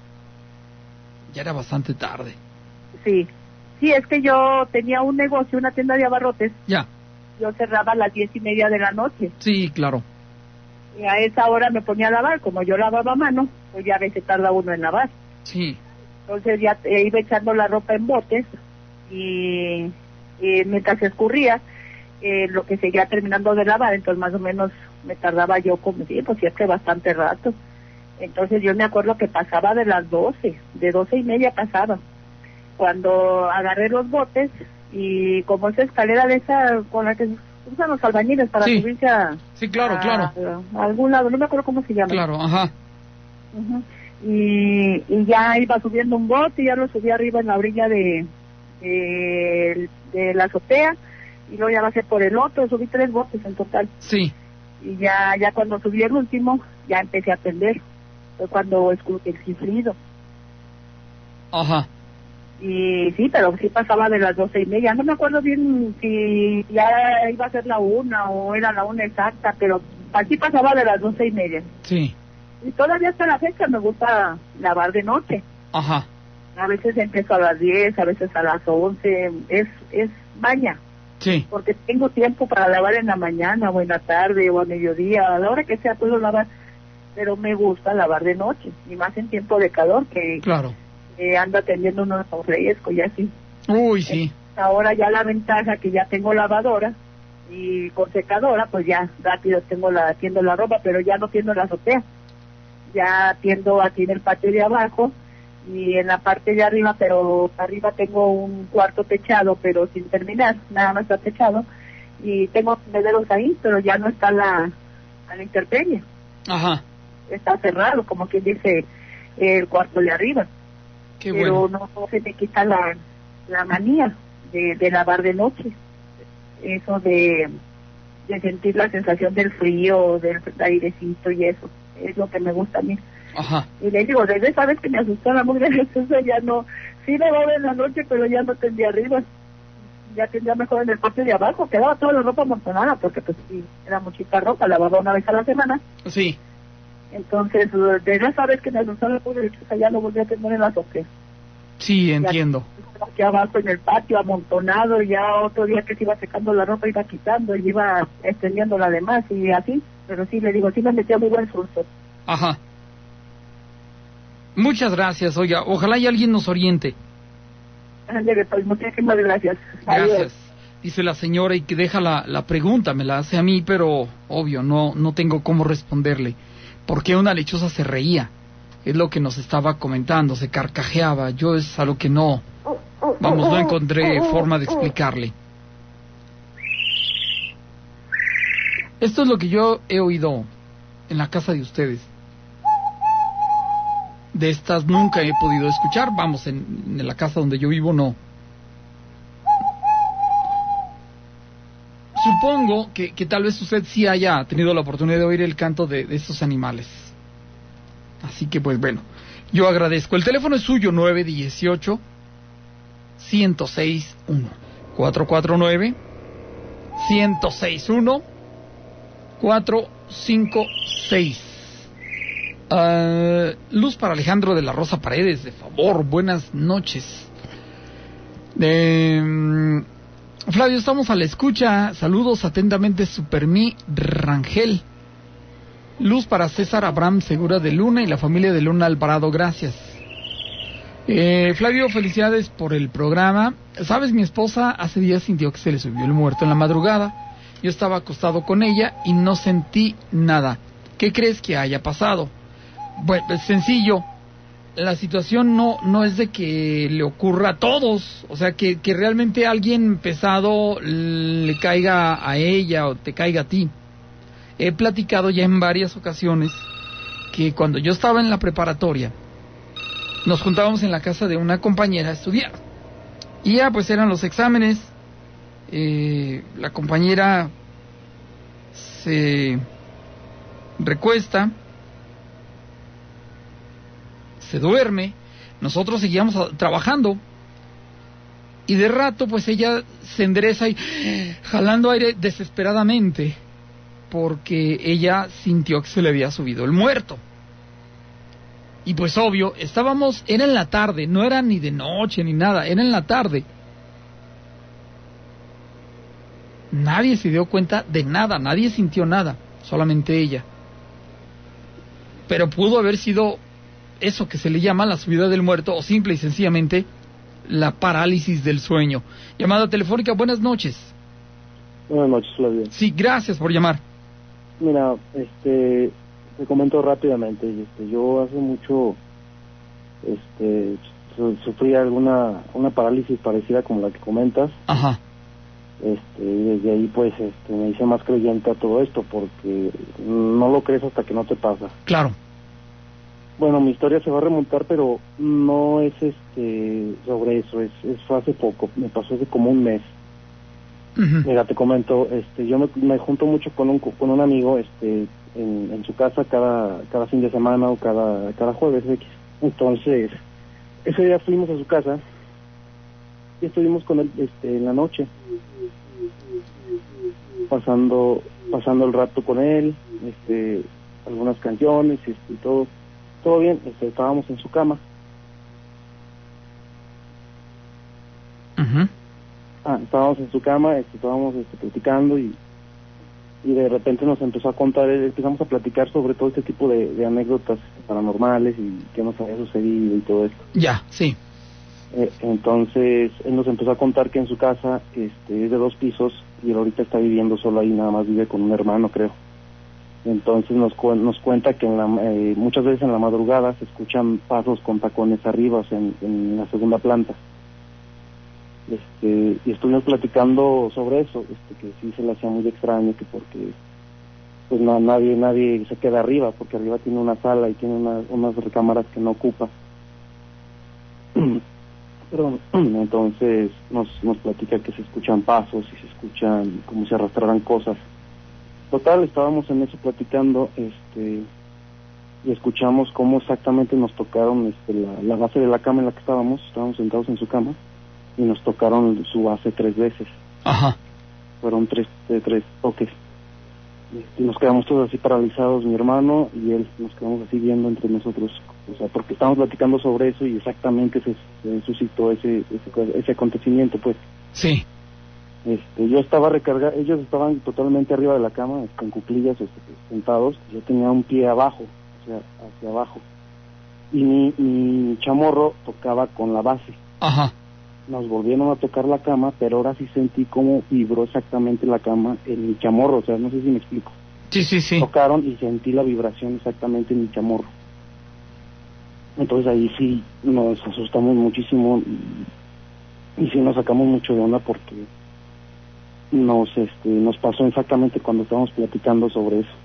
Ya era bastante tarde. Sí. Sí, es que yo tenía un negocio, una tienda de abarrotes. Ya. Yo cerraba a las diez y media de la noche. Sí, claro. Y a esa hora me ponía a lavar. Como yo lavaba a mano, pues ya a veces tarda uno en lavar. Sí. Entonces ya eh, iba echando la ropa en botes y, y mientras se escurría, eh, lo que seguía terminando de lavar, entonces más o menos me tardaba yo como, sí, pues sí es que bastante rato. Entonces yo me acuerdo que pasaba de las doce, de doce y media pasaba. Cuando agarré los botes y como esa escalera de esa con la que usan los albañiles para sí. subirse a... Sí, claro, a, claro. A, a algún lado, no me acuerdo cómo se llama. Claro, ajá. Uh-huh. Y, y ya iba subiendo un bote y ya lo subí arriba en la orilla de, de, de la azotea y luego ya bajé por el otro, subí tres botes en total. Sí. Y ya ya cuando subí el último, ya empecé a atender. Fue cuando escuché el chiflido. Ajá. Y sí, pero sí pasaba de las doce y media. No me acuerdo bien si ya iba a ser la una o era la una exacta, pero así pasaba de las doce y media. Sí. Y todavía hasta la fecha me gusta lavar de noche. Ajá. A veces empiezo a las diez, a veces a las once. Es, es maña. Sí. Porque tengo tiempo para lavar en la mañana o en la tarde o a mediodía. A la hora que sea puedo lavar. Pero me gusta lavar de noche. Y más en tiempo de calor que... Claro. Eh, anda teniendo unos fresco y así. Uy, sí. Ahora ya la ventaja que ya tengo lavadora y con secadora, pues ya rápido tengo la tiendo la ropa, pero ya no tiendo la azotea. Ya tiendo aquí en el patio de abajo y en la parte de arriba, pero arriba tengo un cuarto techado, pero sin terminar, nada más está techado y tengo mederos ahí, pero ya no está la a la intemperie. Ajá. Está cerrado, como quien dice, el cuarto de arriba. Qué pero bueno. no se me quita la, la manía de, de lavar de noche. Eso de, de sentir la sensación del frío, del airecito y eso. Es lo que me gusta a mí. Ajá. Y le digo, desde esa vez que me asustó la mugre de Jesús, ya no, sí lavaba en la noche, pero ya no tendía arriba. Ya tendía mejor en el patio de abajo. Quedaba toda la ropa amontonada, porque pues sí, era muchita ropa, lavaba una vez a la semana. Sí. Entonces, desde esa vez que me asustó la mugre de Jesús, ya lo volví a tener en la azotea. Sí, entiendo. Aquí abajo en el patio amontonado, y ya otro día que se iba secando la ropa iba quitando y iba extendiendo la demás y así, pero sí le digo, sí me metió muy buen susto. Ajá. Muchas gracias, oiga, ojalá y alguien nos oriente. Ándale, pues muchísimas gracias. Gracias. Adiós. Dice la señora y que deja la, la pregunta, me la hace a mí, pero obvio, no, no tengo cómo responderle. ¿Por qué una lechuza se reía? Es lo que nos estaba comentando, se carcajeaba. Yo es a lo que no, vamos, no encontré forma de explicarle. Esto es lo que yo he oído en la casa de ustedes. De estas nunca he podido escuchar, vamos, en, en la casa donde yo vivo no. Supongo que, que tal vez usted sí haya tenido la oportunidad de oír el canto de, de estos animales. Así que pues bueno, yo agradezco. El teléfono es suyo, nueve uno ocho, uno cero seis uno. cuatro cuatro nueve, uno cero seis uno, cuatro cinco seis. Uh, luz para Alejandro de la Rosa Paredes, de favor, buenas noches. Eh, Flavio, estamos a la escucha. Saludos atentamente, Supermí Rangel. Luz para César Abraham Segura de Luna y la familia de Luna Alvarado, gracias. Eh, Flavio, felicidades por el programa. Sabes, mi esposa hace días sintió que se le subió el muerto en la madrugada. Yo estaba acostado con ella y no sentí nada. ¿Qué crees que haya pasado? Bueno, es sencillo. La situación no no es de que le ocurra a todos, o sea, que, que realmente alguien pesado le caiga a ella o te caiga a ti. He platicado ya en varias ocasiones que cuando yo estaba en la preparatoria, nos juntábamos en la casa de una compañera a estudiar. Y ya pues eran los exámenes, eh, la compañera se recuesta, se duerme, nosotros seguíamos a, trabajando Y de rato, pues ella se endereza y jalando aire desesperadamente, porque ella sintió que se le había subido el muerto. Y pues obvio, estábamos, era en la tarde, no era ni de noche ni nada, era en la tarde. Nadie se dio cuenta de nada, nadie sintió nada, solamente ella. Pero pudo haber sido eso que se le llama la subida del muerto, o simple y sencillamente la parálisis del sueño. Llamada telefónica, buenas noches. Buenas noches, Flavio. Sí, gracias por llamar. Mira, este, te comento rápidamente. Este, yo hace mucho, este, su, sufrí alguna una parálisis parecida como la que comentas. Ajá. Este, y desde ahí, pues, este, me hice más creyente a todo esto, porque no lo crees hasta que no te pasa. Claro. Bueno, mi historia se va a remontar, pero no es este sobre eso, es, es fue hace poco, me pasó hace como un mes. Uh-huh. Mira, te comento, este, yo me, me junto mucho con un con un amigo, este, en, en su casa cada cada fin de semana o cada cada jueves X. Entonces, ese día fuimos a su casa y estuvimos con él, este, en la noche, pasando pasando el rato con él, este, algunas canciones, este, y todo. Todo bien, este, estábamos en su cama. Uh-huh. Ah, estábamos en su cama, este, estábamos este, platicando y y de repente nos empezó a contar, empezamos a platicar sobre todo este tipo de, de anécdotas paranormales y qué nos había sucedido y todo esto. Ya, sí. Eh, entonces él nos empezó a contar que en su casa este, es de dos pisos y él ahorita está viviendo solo ahí, nada más vive con un hermano, creo. Entonces nos cu- nos cuenta que en la, eh, muchas veces en la madrugada se escuchan pasos con tacones arriba, o sea, en, en la segunda planta. Este, y estuvimos platicando sobre eso, este, que sí se le hacía muy extraño, que porque pues no, nadie nadie se queda arriba, porque arriba tiene una sala y tiene una, unas recámaras que no ocupa. Perdón. Entonces nos nos platica que se escuchan pasos y se escuchan como si arrastraran cosas. Total, estábamos en eso platicando, este, y escuchamos cómo exactamente nos tocaron este, la, la base de la cama en la que estábamos, estábamos sentados en su cama, y nos tocaron su base tres veces. Ajá. Fueron tres, tres, tres toques. Este, nos quedamos todos así paralizados, mi hermano y él, nos quedamos así viendo entre nosotros, o sea, porque estábamos platicando sobre eso y exactamente se, se suscitó ese, ese, ese acontecimiento, pues. Sí. Este, yo estaba recargado, ellos estaban totalmente arriba de la cama, con cuclillas, este, sentados, yo tenía un pie abajo, o sea, hacia abajo, y mi, mi chamorro tocaba con la base. Ajá. Nos volvieron a tocar la cama, pero ahora sí sentí cómo vibró exactamente la cama en mi chamorro, o sea, no sé si me explico. Sí, sí, sí. Tocaron y sentí la vibración exactamente en mi chamorro. Entonces ahí sí nos asustamos muchísimo y, y sí nos sacamos mucho de onda porque nos este nos pasó exactamente cuando estábamos platicando sobre eso.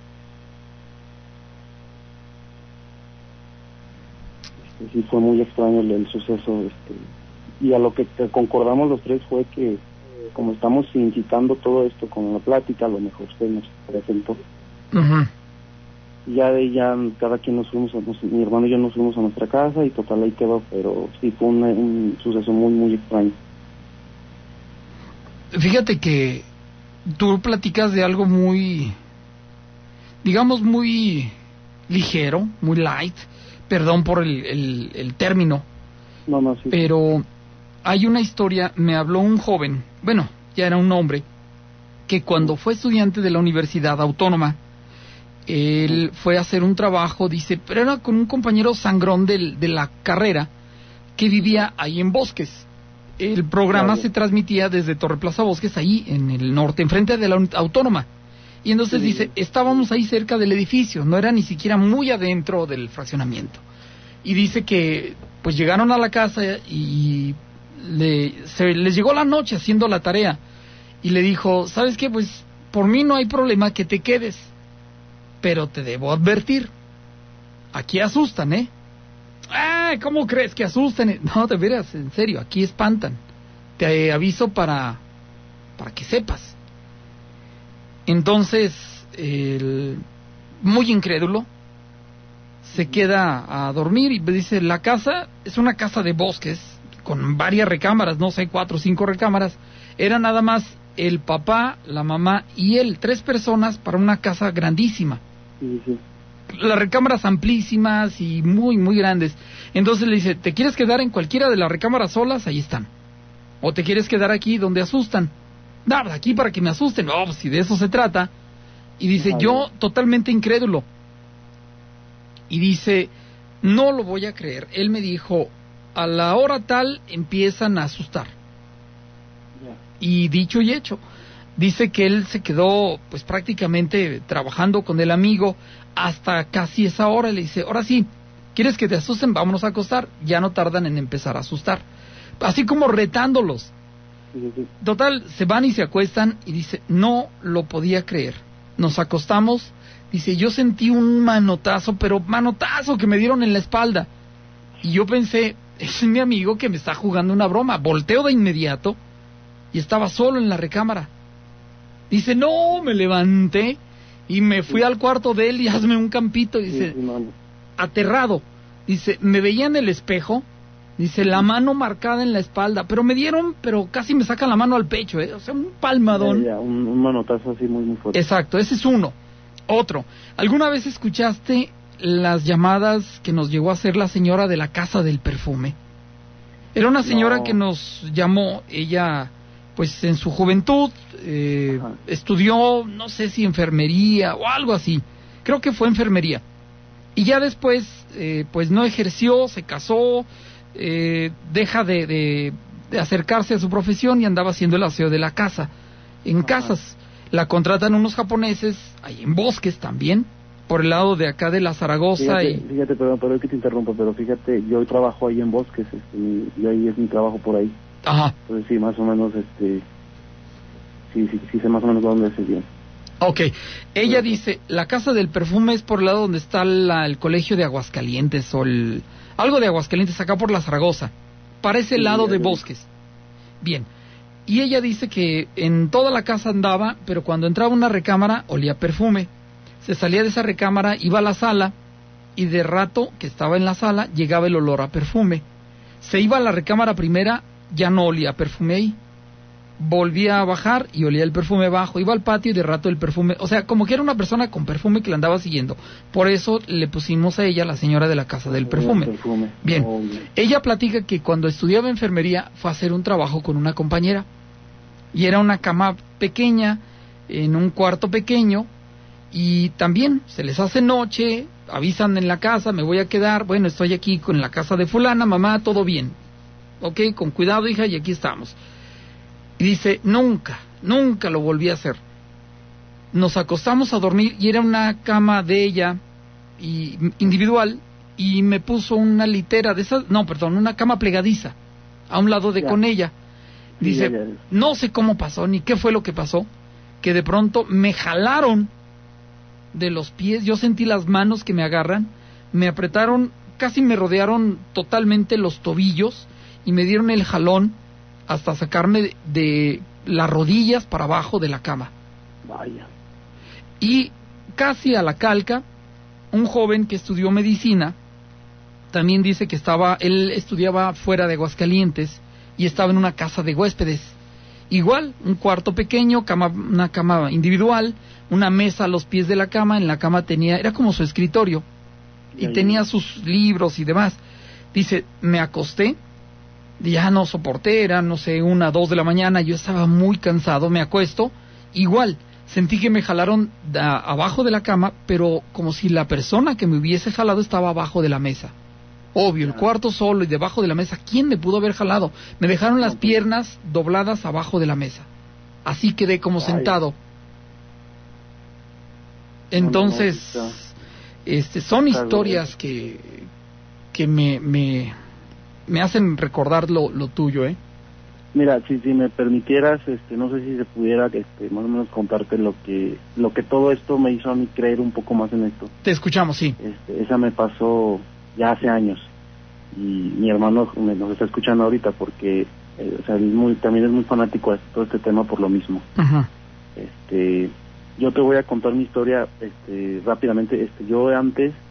Este, sí fue muy extraño el, el suceso, este, y a lo que concordamos los tres fue que como estamos incitando todo esto con la plática, a lo mejor usted nos presentó. Uh-huh. Y ya de ahí ya cada quien nos fuimos, a, nos, mi hermano y yo nos fuimos a nuestra casa y total ahí quedó, pero sí fue un, un suceso muy muy extraño. Fíjate que tú platicas de algo muy, digamos, muy ligero, muy light, perdón por el, el, el término, no, no, sí. Pero hay una historia, me habló un joven, bueno, ya era un hombre, que cuando fue estudiante de la Universidad Autónoma, él fue a hacer un trabajo, dice, pero era con un compañero sangrón del, de la carrera que vivía ahí en Bosques. El programa se transmitía desde Torre Plaza Bosques, ahí en el norte, enfrente de la Autónoma. Y entonces sí. Dice, estábamos ahí cerca del edificio, no era ni siquiera muy adentro del fraccionamiento. Y dice que pues llegaron a la casa y le, se les llegó la noche haciendo la tarea. Y le dijo, ¿sabes qué? Pues por mí no hay problema que te quedes, pero te debo advertir, aquí asustan, ¿eh? Ah, ¿cómo crees que asustan? No, de veras, en serio, aquí espantan. Te aviso para, para que sepas. Entonces, el, muy incrédulo, se queda a dormir y dice, la casa es una casa de Bosques, con varias recámaras, no sé, cuatro o cinco recámaras. Era nada más el papá, la mamá y él, tres personas para una casa grandísima. Sí, sí. Las recámaras amplísimas y muy, muy grandes. Entonces le dice, ¿te quieres quedar en cualquiera de las recámaras solas? Ahí están. ¿O te quieres quedar aquí donde asustan? Nada, aquí para que me asusten. No, pues si de eso se trata. Y dice, Ajá, yo totalmente incrédulo. Y dice, no lo voy a creer. Él me dijo, a la hora tal empiezan a asustar. Ya. Y dicho y hecho, dice que él se quedó pues prácticamente trabajando con el amigo hasta casi esa hora. Le dice, ahora sí, ¿quieres que te asusten? Vámonos a acostar. Ya no tardan en empezar a asustar. Así como retándolos. Sí, sí, sí. Total, se van y se acuestan y dice, no lo podía creer. Nos acostamos, dice, yo sentí un manotazo, pero manotazo que me dieron en la espalda. Y yo pensé, es mi amigo que me está jugando una broma. Volteo de inmediato y estaba solo en la recámara. Dice, no, me levanté y me fui al cuarto de él y hazme un campito. Dice, Sí, sí, mano. aterrado. Dice, me veía en el espejo. Dice, la mano marcada en la espalda. Pero me dieron, pero casi me sacan la mano al pecho, ¿eh? O sea, un palmadón. Ya, ya, un, un manotazo así muy, muy fuerte. Exacto, ese es uno. Otro, ¿alguna vez escuchaste las llamadas que nos llegó a hacer la señora de la casa del perfume? Era una señora No. que nos llamó, ella, pues en su juventud, eh, Ajá. estudió, no sé si enfermería o algo así. Creo que fue enfermería. Y ya después, eh, pues no ejerció, se casó, eh, deja de, de, de acercarse a su profesión y andaba haciendo el aseo de la casa. En Ajá. casas. La contratan unos japoneses, ahí en Bosques también, por el lado de acá de la Zaragoza. Fíjate, y fíjate, perdón, perdón que te interrumpa, pero fíjate, yo trabajo ahí en Bosques, este, y, y ahí es mi trabajo por ahí. Ajá, Entonces sí, más o menos, este, sí, sí, sí sé más o menos dónde es el bien. ok. Ella dice, la casa del perfume es por el lado donde está la- el colegio de Aguascalientes, o el, algo de Aguascalientes, acá por la Zaragoza, para ese Sí, lado ya de vi. Bosques. Bien, y ella dice que en toda la casa andaba, pero cuando entraba a una recámara olía perfume. Se salía de esa recámara, iba a la sala, y de rato que estaba en la sala llegaba el olor a perfume. Se iba a la recámara primera, ya no olía perfume ahí. Volvía a bajar y olía el perfume abajo. Iba al patio y de rato el perfume, o sea, como que era una persona con perfume que la andaba siguiendo. Por eso le pusimos a ella la señora de la casa del perfume. El perfume. Bien. Oh, bien. Ella platica que cuando estudiaba enfermería fue a hacer un trabajo con una compañera. Y era una cama pequeña, en un cuarto pequeño, y también se les hace noche, avisan en la casa, me voy a quedar, bueno, estoy aquí con la casa de fulana, mamá, todo bien. Ok, con cuidado, hija, y aquí estamos. Y dice, nunca, nunca lo volví a hacer. Nos acostamos a dormir y era una cama de ella, y, individual, y me puso una litera de esas, no, perdón, una cama plegadiza, a un lado de Ya. con ella. Sí, Dice, ya, ya. no sé cómo pasó, ni qué fue lo que pasó, que de pronto me jalaron de los pies, yo sentí las manos que me agarran, me apretaron, casi me rodearon totalmente los tobillos y me dieron el jalón hasta sacarme de, de las rodillas para abajo de la cama. Vaya. Y casi a la calca, un joven que estudió medicina, también dice que estaba, él estudiaba fuera de Aguascalientes y estaba en una casa de huéspedes. Igual, un cuarto pequeño, cama, una cama individual, una mesa a los pies de la cama, en la cama tenía, era como su escritorio, y Ya, ya. tenía sus libros y demás. Dice, me acosté, ya no soporté, era, no sé, una, dos de la mañana, yo estaba muy cansado, me acuesto, igual, sentí que me jalaron da, abajo de la cama, pero como si la persona que me hubiese jalado estaba abajo de la mesa. Obvio, el cuarto solo y debajo de la mesa, ¿quién me pudo haber jalado? Me dejaron las piernas dobladas abajo de la mesa. Así quedé como Vaya. sentado. Entonces, No, no, no, este, son está historias que, que me, me, me hacen recordar lo, lo tuyo, ¿eh? Mira, si, si me permitieras, este, no sé si se pudiera, este, más o menos contarte lo que, lo que todo esto me hizo a mí creer un poco más en esto. Te escuchamos, sí. Este, esa me pasó ya hace años y mi hermano me, nos está escuchando ahorita porque, eh, o sea, él muy, también es muy fanático de todo este tema por lo mismo. Ajá. Este, yo te voy a contar mi historia, este, rápidamente. Este, yo antes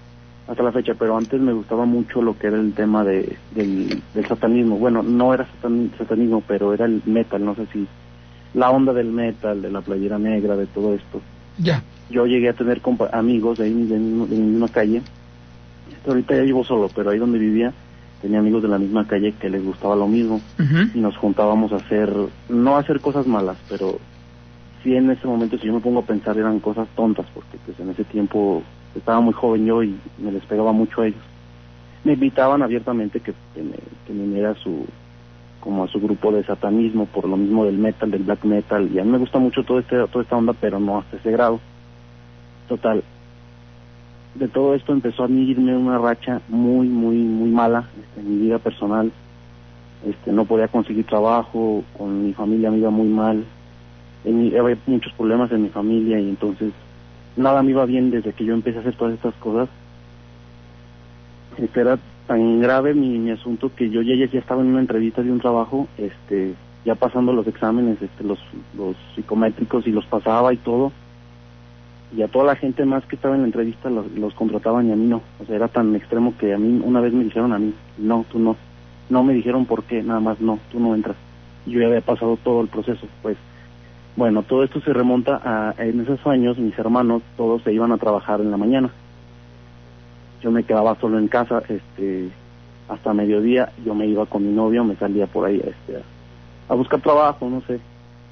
hasta la fecha, pero antes me gustaba mucho lo que era el tema de del, del satanismo. Bueno, no era satan, satanismo, pero era el metal, no sé si la onda del metal, de la playera negra, de todo esto. Ya. Yo llegué a tener amigos de ahí, de, de, de mi misma calle. Hasta ahorita ya vivo solo, pero ahí donde vivía tenía amigos de la misma calle que les gustaba lo mismo. Uh-huh. Y nos juntábamos a hacer, no a hacer cosas malas, pero sí en ese momento, si yo me pongo a pensar, eran cosas tontas, porque pues en ese tiempo estaba muy joven yo y me les pegaba mucho a ellos. Me invitaban abiertamente que, que, me, que me uniera a su, como a su grupo de satanismo, por lo mismo del metal, del black metal, y a mí me gusta mucho todo este, toda esta onda, pero no hasta ese grado. Total, de todo esto empezó a mí irme una racha muy, muy, muy mala este, en mi vida personal. Este, no podía conseguir trabajo, con mi familia me iba muy mal, en mi, había muchos problemas en mi familia, y entonces nada me iba bien desde que yo empecé a hacer todas estas cosas. Este, era tan grave mi, mi asunto que yo ya, ya estaba en una entrevista de un trabajo, este, ya pasando los exámenes, este, los, los psicométricos, y los pasaba y todo, y a toda la gente más que estaba en la entrevista los, los contrataban y a mí no. O sea, era tan extremo que a mí una vez me dijeron a mí, no, tú no. No me dijeron por qué, nada más, no, tú no entras. Yo ya había pasado todo el proceso, pues. Bueno, todo esto se remonta a, en esos años, mis hermanos, todos se iban a trabajar en la mañana. Yo me quedaba solo en casa, este, hasta mediodía. Yo me iba con mi novio, me salía por ahí, este, a, a buscar trabajo, no sé.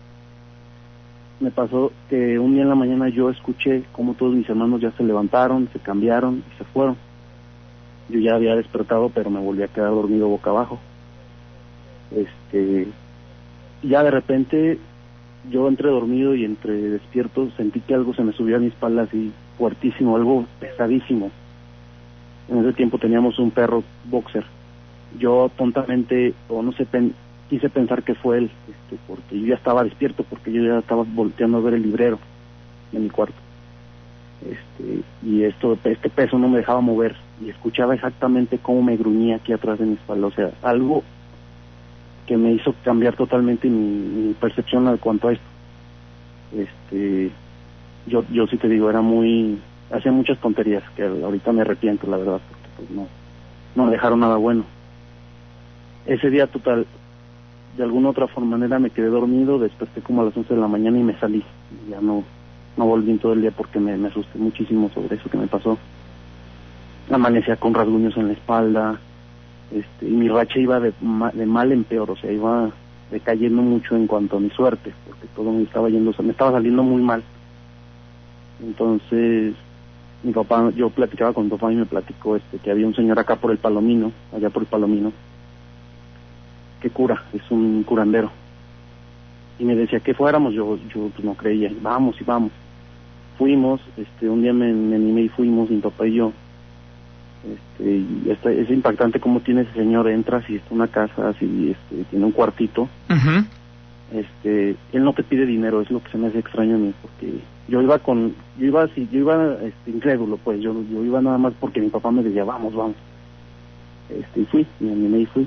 Me pasó que un día en la mañana yo escuché cómo todos mis hermanos ya se levantaron, se cambiaron y se fueron. Yo ya había despertado, pero me volví a quedar dormido boca abajo. Este, ya de repente yo entre dormido y entre despierto sentí que algo se me subió a mi espalda así fuertísimo, algo pesadísimo. En ese tiempo teníamos un perro boxer. Yo tontamente, o no sé, pen, quise pensar que fue él, este, porque yo ya estaba despierto, porque yo ya estaba volteando a ver el librero de mi cuarto. Este, y esto, este peso no me dejaba mover, y escuchaba exactamente cómo me gruñía aquí atrás de mi espalda. O sea, algo que me hizo cambiar totalmente mi, mi percepción en cuanto a esto. Este, yo, yo sí te digo, era muy, hacía muchas tonterías que ahorita me arrepiento, la verdad, porque pues no, no me dejaron nada bueno. Ese día, total, de alguna otra forma, manera me quedé dormido, desperté como a las once de la mañana y me salí. Ya no, no volví en todo el día porque me, me asusté muchísimo sobre eso que me pasó. Amanecía con rasguños en la espalda. Este, y mi racha iba de, de mal en peor, o sea, iba decayendo mucho en cuanto a mi suerte, porque todo me estaba yendo, o sea, me estaba saliendo muy mal. Entonces, mi papá, yo platicaba con mi papá y me platicó este que había un señor acá por el Palomino, allá por el Palomino, que cura, es un curandero. Y me decía que fuéramos, yo yo pues no creía, vamos y vamos. Fuimos, este, un día me, me animé y fuimos, mi papá y yo. Este, y esta, es impactante cómo tiene ese señor, entras y está una casa así, este, tiene un cuartito. Uh-huh. Este, él no te pide dinero, es lo que se me hace extraño a mí, porque yo iba con, yo iba así, yo iba este, incrédulo, pues, yo, yo iba nada más porque mi papá me decía, vamos, vamos. Este, y fui, me animé y fui.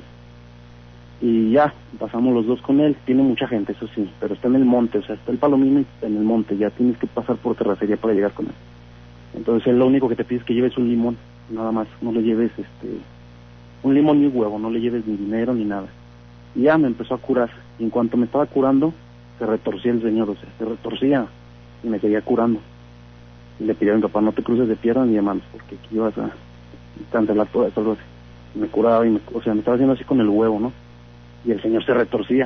Y ya, pasamos los dos con él, tiene mucha gente, eso sí, pero está en el monte, o sea, está el Palomino y está en el monte, ya tienes que pasar por terracería para llegar con él. Entonces él lo único que te pide es que lleves un limón, nada más, no le lleves este un limón ni un huevo, no le lleves ni dinero ni nada. Y ya me empezó a curar, y en cuanto me estaba curando, se retorcía el señor, o sea, se retorcía y me seguía curando. Y le pidió a mi papá, no te cruces de piernas ni de manos, porque aquí ibas a cancelar todo eso. Me curaba y me, o sea, me estaba haciendo así con el huevo, ¿no? Y el señor se retorcía.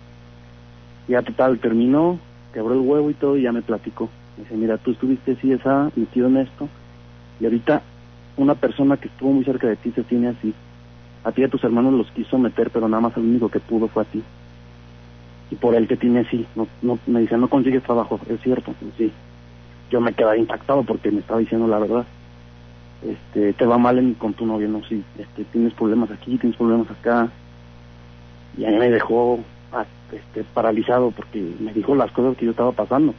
Ya total, terminó, quebró el huevo y todo, y ya me platicó. Me dice, mira, tú estuviste así, esa, metido en esto, y ahorita una persona que estuvo muy cerca de ti se tiene así. A ti y a tus hermanos los quiso meter, pero nada más el único que pudo fue a ti. Y por él te tiene así. No, no, me dice, no consigues trabajo. Es cierto, sí. Yo me quedé impactado porque me estaba diciendo la verdad. Este, te va mal en, con tu novio, no, sí. Este, tienes problemas aquí, tienes problemas acá. Y a mí me dejó este, paralizado porque me dijo las cosas que yo estaba pasando.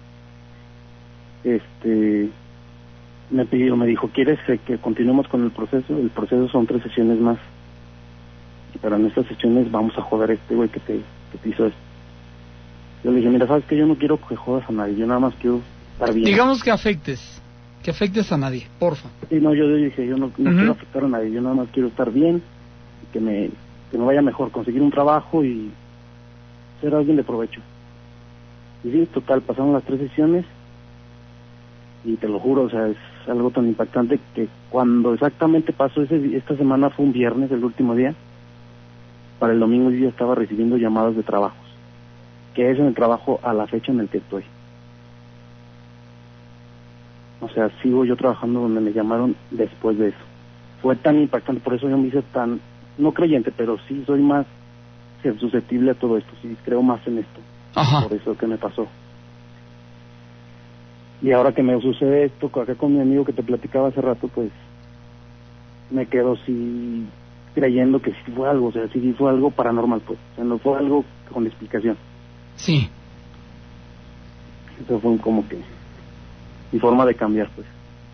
Este, me pidió, me dijo, ¿quieres que continuemos con el proceso? El proceso son tres sesiones más. Pero en estas sesiones vamos a joder a este güey que te, que te hizo esto. Yo le dije, mira, ¿sabes qué? Yo no quiero que jodas a nadie, yo nada más quiero estar bien. Digamos que afectes. que afectes a nadie, porfa. Sí, no, yo dije, yo no, no uh-huh. quiero afectar a nadie, yo nada más quiero estar bien, que me, que me vaya mejor, conseguir un trabajo y ser alguien de provecho. Y sí, total, pasaron las tres sesiones y te lo juro, o sea, es algo tan impactante que cuando exactamente pasó ese, esta semana fue un viernes, el último día, para el domingo yo ya estaba recibiendo llamadas de trabajos, que es en el trabajo a la fecha en el que estoy. O sea, sigo yo trabajando donde me llamaron después de eso. Fue tan impactante, por eso yo me hice tan, no creyente, pero sí soy más susceptible a todo esto, sí creo más en esto. Ajá. Por eso que me pasó. Y ahora que me sucede esto, acá con mi amigo que te platicaba hace rato, pues me quedo sí creyendo que sí fue algo, o sea, sí fue algo paranormal, pues. O sea, no fue algo con explicación. Sí. Eso fue como que mi forma de cambiar, pues.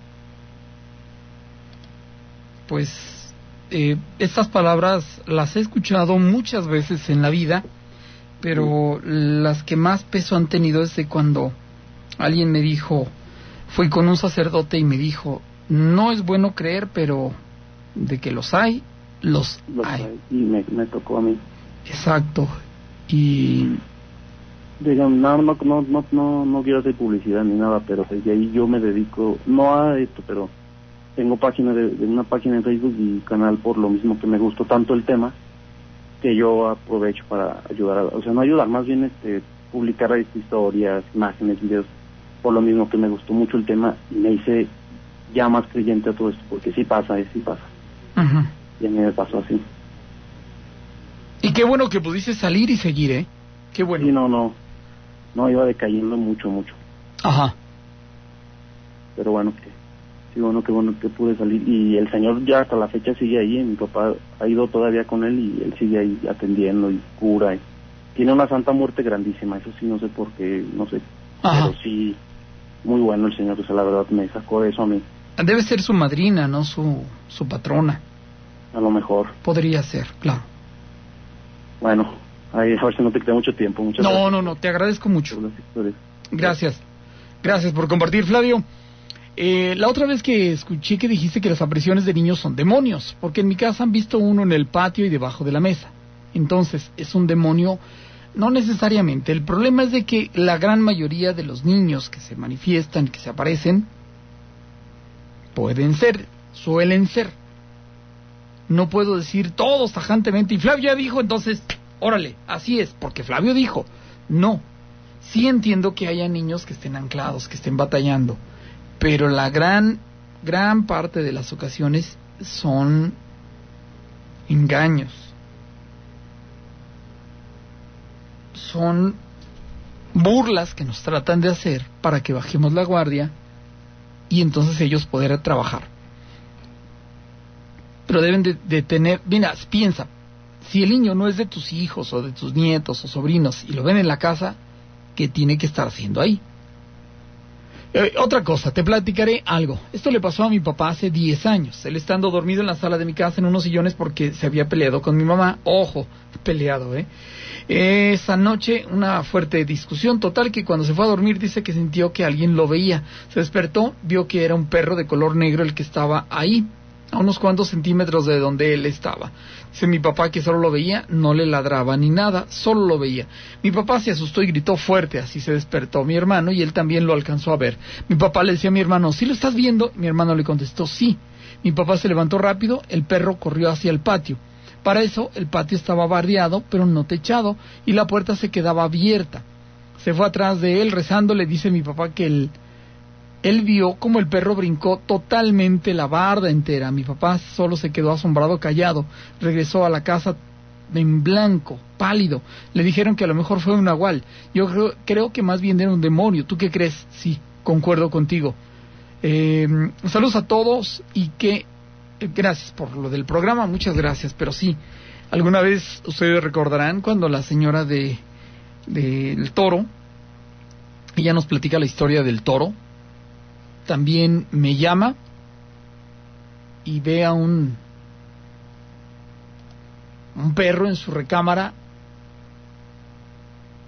Pues eh, estas palabras las he escuchado muchas veces en la vida, pero sí. Las que más peso han tenido es de cuando alguien me dijo, fui con un sacerdote y me dijo, no es bueno creer, pero de que los hay, los, los hay. hay. Y me, me tocó a mí. Exacto. Y... Digan, no, no, no, no, no, no quiero hacer publicidad ni nada, pero desde ahí yo me dedico, no a esto, pero tengo página de, de una página en Facebook y canal por lo mismo que me gustó tanto el tema, que yo aprovecho para ayudar, a, o sea, no ayudar, más bien este publicar historias, imágenes, videos, por lo mismo que me gustó mucho el tema y me hice ya más creyente a todo esto, porque sí pasa, sí pasa. Uh-huh. Y a mí me pasó así. Y qué bueno que pudiste salir y seguir, ¿eh? Qué bueno. Sí, no, no. No, iba decayendo mucho, mucho. Ajá. Pero bueno, que sí, bueno, que bueno que pude salir. Y el señor ya hasta la fecha sigue ahí. Mi papá ha ido todavía con él y él sigue ahí atendiendo y cura. Y tiene una santa muerte grandísima. Eso sí, no sé por qué, no sé. Ajá. Pero sí, muy bueno el señor. O sea, la verdad me sacó de eso a mí. Debe ser su madrina, no su, su patrona. A lo mejor. Podría ser, claro. Bueno. Ay, a ver si no te queda mucho tiempo. Muchas no, gracias. no, no, te agradezco mucho. Gracias. Gracias por compartir, Flavio. Eh, la otra vez que escuché que dijiste que las apariciones de niños son demonios, porque en mi casa han visto uno en el patio y debajo de la mesa. Entonces, es un demonio, no necesariamente. El problema es de que la gran mayoría de los niños que se manifiestan, que se aparecen, pueden ser, suelen ser. No puedo decir todos tajantemente, y Flavio ya dijo, entonces... Órale, así es, porque Flavio dijo, no, sí entiendo que haya niños que estén anclados, que estén batallando, pero la gran, gran parte de las ocasiones son engaños, son burlas que nos tratan de hacer para que bajemos la guardia y entonces ellos poder trabajar. Pero deben de, de tener, mira, piensa, si el niño no es de tus hijos o de tus nietos o sobrinos y lo ven en la casa, ¿qué tiene que estar haciendo ahí? Eh, otra cosa, te platicaré algo. Esto le pasó a mi papá hace diez años. Él estando dormido en la sala de mi casa en unos sillones porque se había peleado con mi mamá. Ojo, peleado, ¿eh? Esa noche una fuerte discusión total que cuando se fue a dormir dice que sintió que alguien lo veía. Se despertó, vio que era un perro de color negro el que estaba ahí, a unos cuantos centímetros de donde él estaba. Dice mi papá que solo lo veía, no le ladraba ni nada, solo lo veía. Mi papá se asustó y gritó fuerte, así se despertó mi hermano y él también lo alcanzó a ver. Mi papá le decía a mi hermano, ¿sí lo estás viendo? Mi hermano le contestó, sí. Mi papá se levantó rápido, el perro corrió hacia el patio. Para eso el patio estaba bardeado, pero no techado, y la puerta se quedaba abierta. Se fue atrás de él rezando, le dice mi papá que el... Él vio como el perro brincó totalmente la barda entera. Mi papá solo se quedó asombrado, callado. Regresó a la casa en blanco, pálido. Le dijeron que a lo mejor fue un nahual. Yo creo, creo que más bien era un demonio. ¿Tú qué crees? Sí, concuerdo contigo. Eh, saludos a todos y que... Eh, gracias por lo del programa, muchas gracias. Pero sí, alguna vez ustedes recordarán cuando la señora de del toro, ella nos platica la historia del toro, también me llama y ve a un un perro en su recámara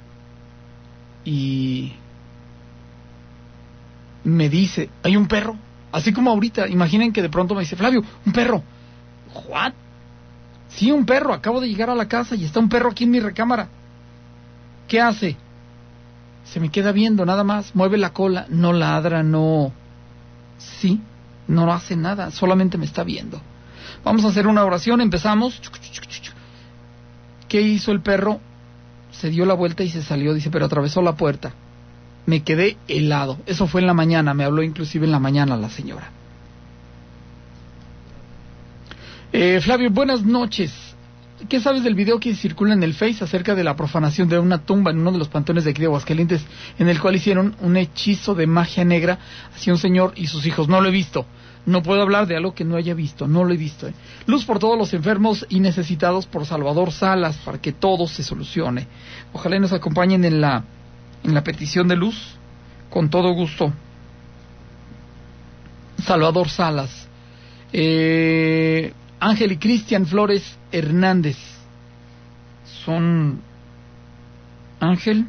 y me dice, ¿hay un perro? Así como ahorita, imaginen que de pronto me dice, Flavio, un perro. ¿What? Sí, un perro, acabo de llegar a la casa y está un perro aquí en mi recámara. ¿Qué hace? Se me queda viendo nada más, mueve la cola, no ladra, no... Sí, no hace nada, solamente me está viendo. Vamos a hacer una oración, empezamos. ¿Qué hizo el perro? Se dio la vuelta y se salió, dice, pero atravesó la puerta. Me quedé helado. Eso fue en la mañana, me habló inclusive en la mañana la señora. Eh, Flavio, buenas noches. ¿Qué sabes del video que circula en el Face acerca de la profanación de una tumba en uno de los panteones de aquí de Aguascalientes, en el cual hicieron un hechizo de magia negra hacia un señor y sus hijos? No lo he visto. No puedo hablar de algo que no haya visto, no lo he visto. ¿eh? Luz por todos los enfermos y necesitados por Salvador Salas, para que todo se solucione. Ojalá nos acompañen en la, en la petición de luz, con todo gusto. Salvador Salas. Eh, Ángel y Cristian Flores Hernández. Son Ángel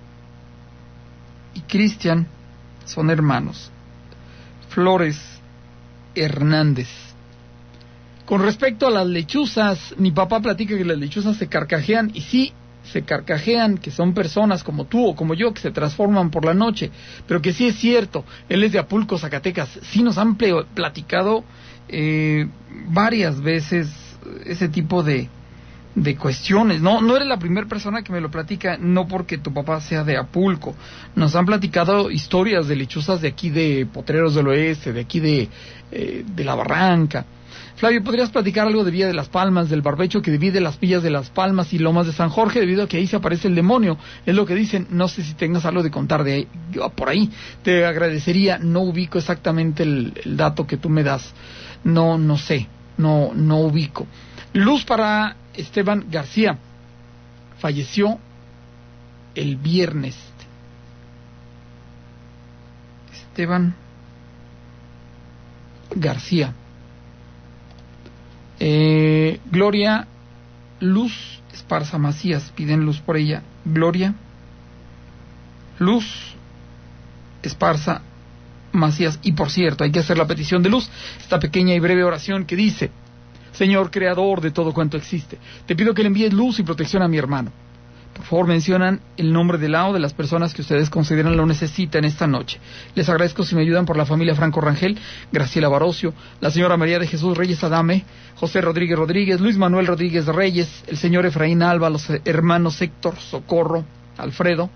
y Cristian, son hermanos. Flores Hernández. Con respecto a las lechuzas, mi papá platica que las lechuzas se carcajean, y sí, se carcajean, que son personas como tú o como yo que se transforman por la noche, pero que sí es cierto. Él es de Apulco, Zacatecas. Sí nos han ple- platicado eh, varias veces ese tipo de de cuestiones. No, no eres la primera persona que me lo platica, no porque tu papá sea de Apulco. Nos han platicado historias de lechuzas de aquí de Potreros del Oeste, de aquí de, eh, de La Barranca. Flavio, ¿podrías platicar algo de Villa de las Palmas, del barbecho que divide las villas de Las Palmas y Lomas de San Jorge, debido a que ahí se aparece el demonio? Es lo que dicen. No sé si tengas algo de contar de ahí, por ahí. Te agradecería. No ubico exactamente el, el dato que tú me das. No, no sé. No, no ubico. Luz para Esteban García. Falleció el viernes. Esteban García. Eh, Gloria Luz Esparza Macías, piden luz por ella. Gloria Luz Esparza Macías. Y por cierto, hay que hacer la petición de luz, esta pequeña y breve oración que dice: Señor creador de todo cuanto existe, te pido que le envíes luz y protección a mi hermano. Por favor, mencionan el nombre de la o de las personas que ustedes consideran lo necesitan esta noche. Les agradezco si me ayudan por la familia Franco Rangel, Graciela Barocio, la señora María de Jesús Reyes Adame, José Rodríguez Rodríguez, Luis Manuel Rodríguez Reyes, el señor Efraín Alba, los hermanos Héctor, Socorro, Alfredo,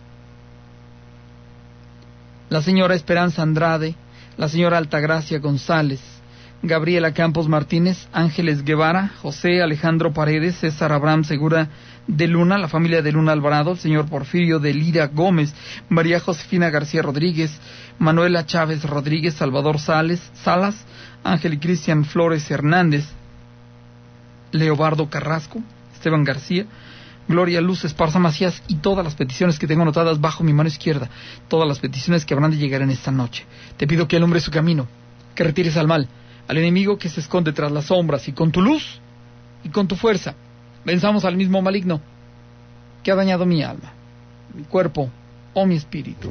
la señora Esperanza Andrade, la señora Altagracia González, Gabriela Campos Martínez, Ángeles Guevara, José Alejandro Paredes, César Abraham Segura de Luna, la familia de Luna Alvarado, el señor Porfirio de Lira Gómez, María Josefina García Rodríguez, Manuela Chávez Rodríguez, Salvador Sales, Salas, Ángel y Cristian Flores Hernández, Leobardo Carrasco, Esteban García, Gloria Luz Esparza Macías, y todas las peticiones que tengo anotadas bajo mi mano izquierda, todas las peticiones que habrán de llegar en esta noche. Te pido que alumbres su camino, que retires al mal, al enemigo que se esconde tras las sombras, y con tu luz y con tu fuerza venzamos al mismo maligno que ha dañado mi alma, mi cuerpo o mi espíritu.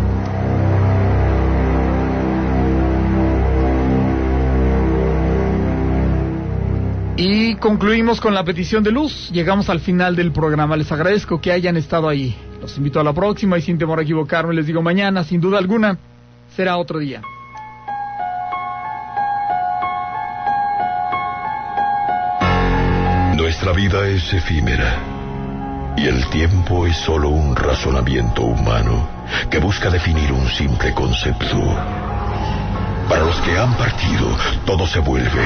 Y concluimos con la petición de luz. Llegamos al final del programa. Les agradezco que hayan estado ahí. Los invito a la próxima, y sin temor a equivocarme les digo, mañana, sin duda alguna, será otro día. Nuestra vida es efímera y el tiempo es solo un razonamiento humano que busca definir un simple concepto. Para los que han partido, todo se vuelve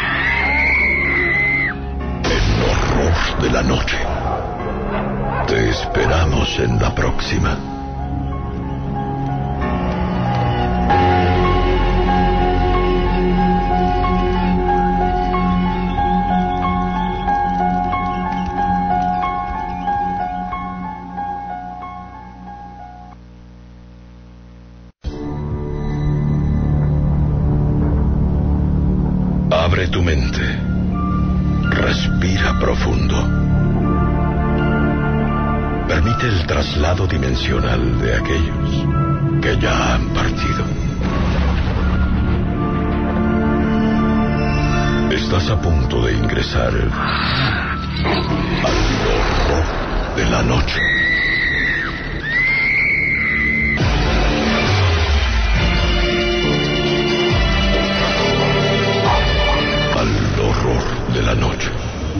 el horror de la noche. Te esperamos en la próxima. Abre tu mente. Respira profundo. Permite el traslado dimensional de aquellos que ya han partido. Estás a punto de ingresar al horror de la noche. Al horror de la noche.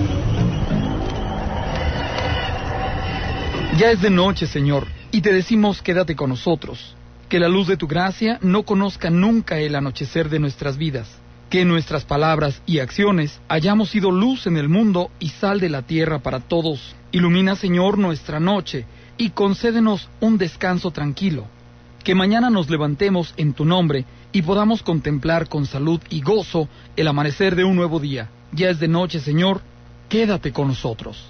Ya es de noche, Señor, y te decimos quédate con nosotros. Que la luz de tu gracia no conozca nunca el anochecer de nuestras vidas. Que en nuestras palabras y acciones hayamos sido luz en el mundo y sal de la tierra para todos. Ilumina, Señor, nuestra noche y concédenos un descanso tranquilo. Que mañana nos levantemos en tu nombre y podamos contemplar con salud y gozo el amanecer de un nuevo día. Ya es de noche, Señor, quédate con nosotros.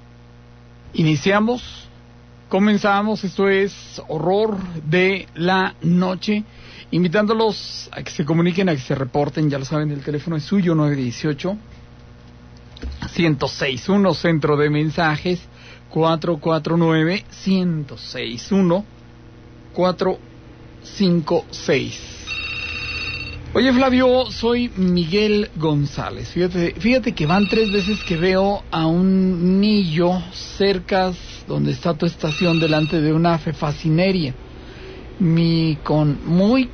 Iniciamos. Comenzamos, esto es Horror de la Noche, invitándolos a que se comuniquen, a que se reporten, ya lo saben, el teléfono es suyo, nueve uno ocho, uno cero seis uno, centro de mensajes, cuatro cuatro nueve, uno cero seis uno, cuatro cinco seis. Oye, Flavio, soy Miguel González. Fíjate, fíjate que van tres veces que veo a un niño cerca donde está tu estación, delante de una fefacineria. Mi con muy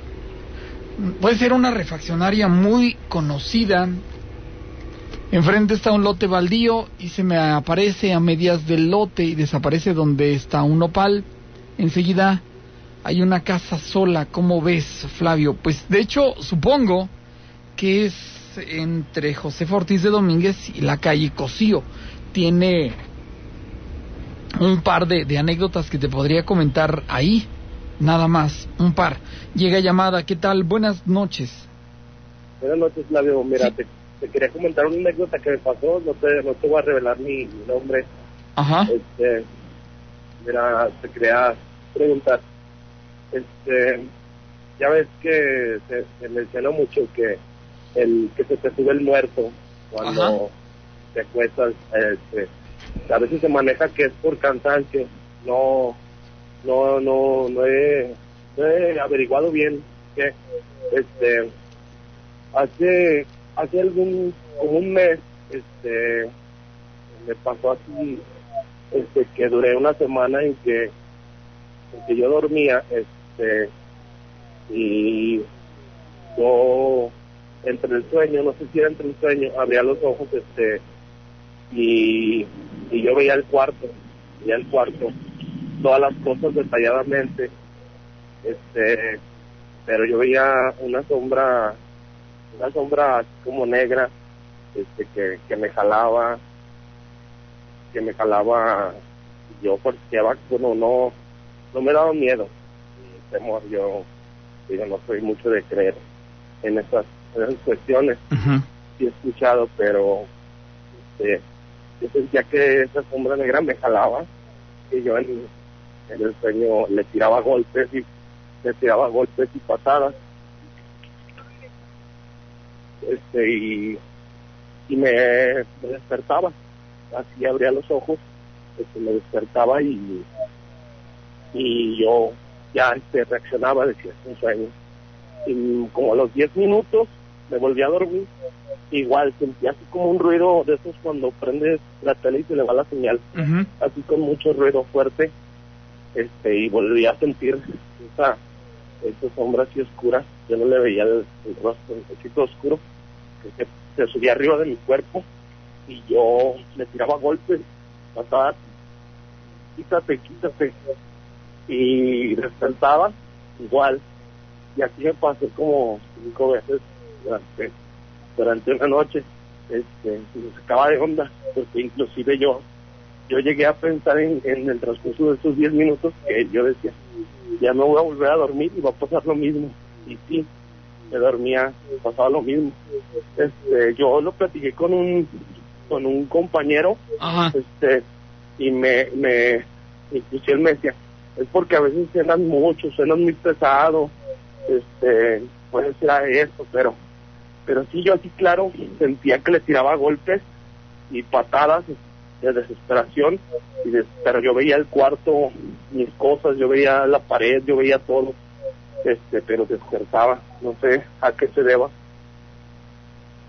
puede ser una refaccionaria muy conocida. Enfrente está un lote baldío y se me aparece a medias del lote y desaparece donde está un nopal. Enseguida hay una casa sola. ¿Cómo ves, Flavio? Pues de hecho supongo que es entre Josefa Ortiz de Domínguez y la calle Cosío. Tiene un par de, de anécdotas que te podría comentar ahí, nada más, un par. Llega llamada, ¿qué tal? Buenas noches. Buenas noches, Flavio. Mira, Sí. te, te quería comentar una anécdota que me pasó, no te, no te voy a revelar mi, mi nombre. Ajá. Este, mira, te quería preguntar, este, ya ves que se, se menciona mucho que el que se te sube el muerto cuando Ajá. te acuestas, este, a veces se maneja que es por cansancio. No, no, no, no he, no he averiguado bien que, este, hace, hace algún, como un mes, este, me pasó así, este, que duré una semana en que, en que yo dormía, este, y yo, entre el sueño, no sé si era entre el sueño, abría los ojos, este, y, y yo veía el cuarto, veía el cuarto, todas las cosas detalladamente, este, pero yo veía una sombra, una sombra así como negra, este, que, que me jalaba, que me jalaba, yo forceaba, bueno, no, no me daba miedo, ni temor. Yo, digo, no soy mucho de creer en esas, en esas cuestiones. Uh-huh. Sí he escuchado, pero este, yo sentía que esa sombra negra me jalaba y yo en, en el sueño le tiraba golpes y le tiraba golpes y patadas, este y, y me, me despertaba, así abría los ojos, este, me despertaba y y yo ya este, reaccionaba, decía, es un sueño. Y como a los diez minutos me volví a dormir, igual sentía así como un ruido de esos cuando prendes la tele y se le va la señal, Uh-huh. así con mucho ruido fuerte, este y volví a sentir esa, esa sombra así oscura. Yo no le veía el, el rostro, un poquito oscuro, que se, se subía arriba de mi cuerpo y yo le tiraba golpes, pasaba, quítate, quítate, y despertaba igual, y así me pasé como cinco veces durante, durante una noche. Este, me sacaba de onda, porque inclusive yo yo llegué a pensar en, en el transcurso de esos diez minutos que yo decía, ya me voy a volver a dormir y va a pasar lo mismo, y sí, me dormía, pasaba lo mismo. Este, yo lo platiqué con un con un compañero, Ajá. este, y me, me, inclusive él me decía, es porque a veces suenan mucho, suenan muy pesado, este, puede ser a esto, pero, pero sí, yo así claro, sentía que le tiraba golpes y patadas de desesperación, y de, pero yo veía el cuarto, mis cosas, yo veía la pared, yo veía todo, este, pero despertaba, no sé a qué se deba.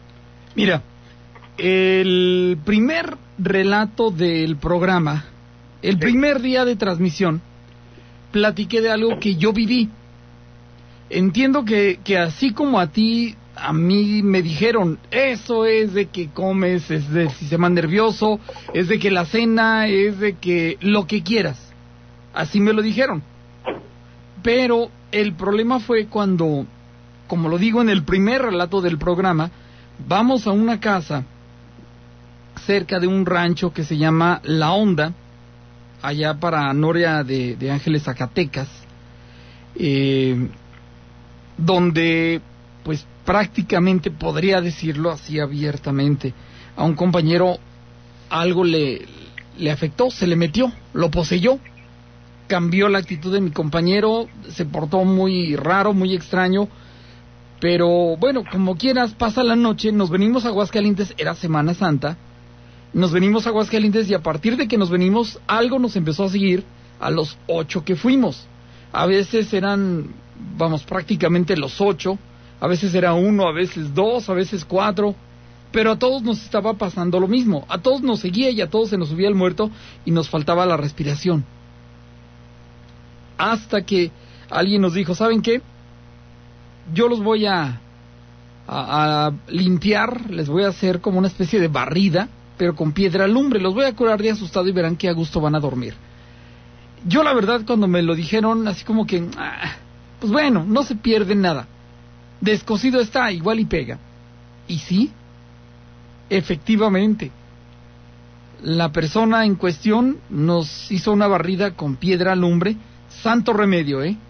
Mira, el primer relato del programa, el sí. primer día de transmisión, platiqué de algo que yo viví. Entiendo que, que así como a ti, a mí me dijeron, eso es de que comes, es del sistema nervioso, es de que la cena, es de que lo que quieras. Así me lo dijeron. Pero el problema fue cuando, como lo digo en el primer relato del programa, vamos a una casa cerca de un rancho que se llama La Honda, allá para Noria de, de Ángeles, Zacatecas, eh, donde, pues prácticamente podría decirlo así abiertamente, a un compañero algo le, le afectó, se le metió, lo poseyó, cambió la actitud de mi compañero, se portó muy raro, muy extraño, pero bueno, como quieras, pasa la noche, nos venimos a Aguascalientes, era Semana Santa, nos venimos a Aguascalientes y a partir de que nos venimos, algo nos empezó a seguir a los ocho que fuimos. A veces eran, vamos, prácticamente los ocho, a veces era uno, a veces dos, a veces cuatro, pero a todos nos estaba pasando lo mismo, a todos nos seguía y a todos se nos subía el muerto y nos faltaba la respiración. Hasta que alguien nos dijo, ¿saben qué? Yo los voy a, a, a limpiar, les voy a hacer como una especie de barrida, pero con piedra lumbre, los voy a curar de asustado y verán que a gusto van a dormir. Yo la verdad cuando me lo dijeron, así como que, ah, pues bueno, no se pierde nada. Descosido está, igual y pega. Y sí, efectivamente, la persona en cuestión nos hizo una barrida con piedra lumbre, santo remedio, ¿eh?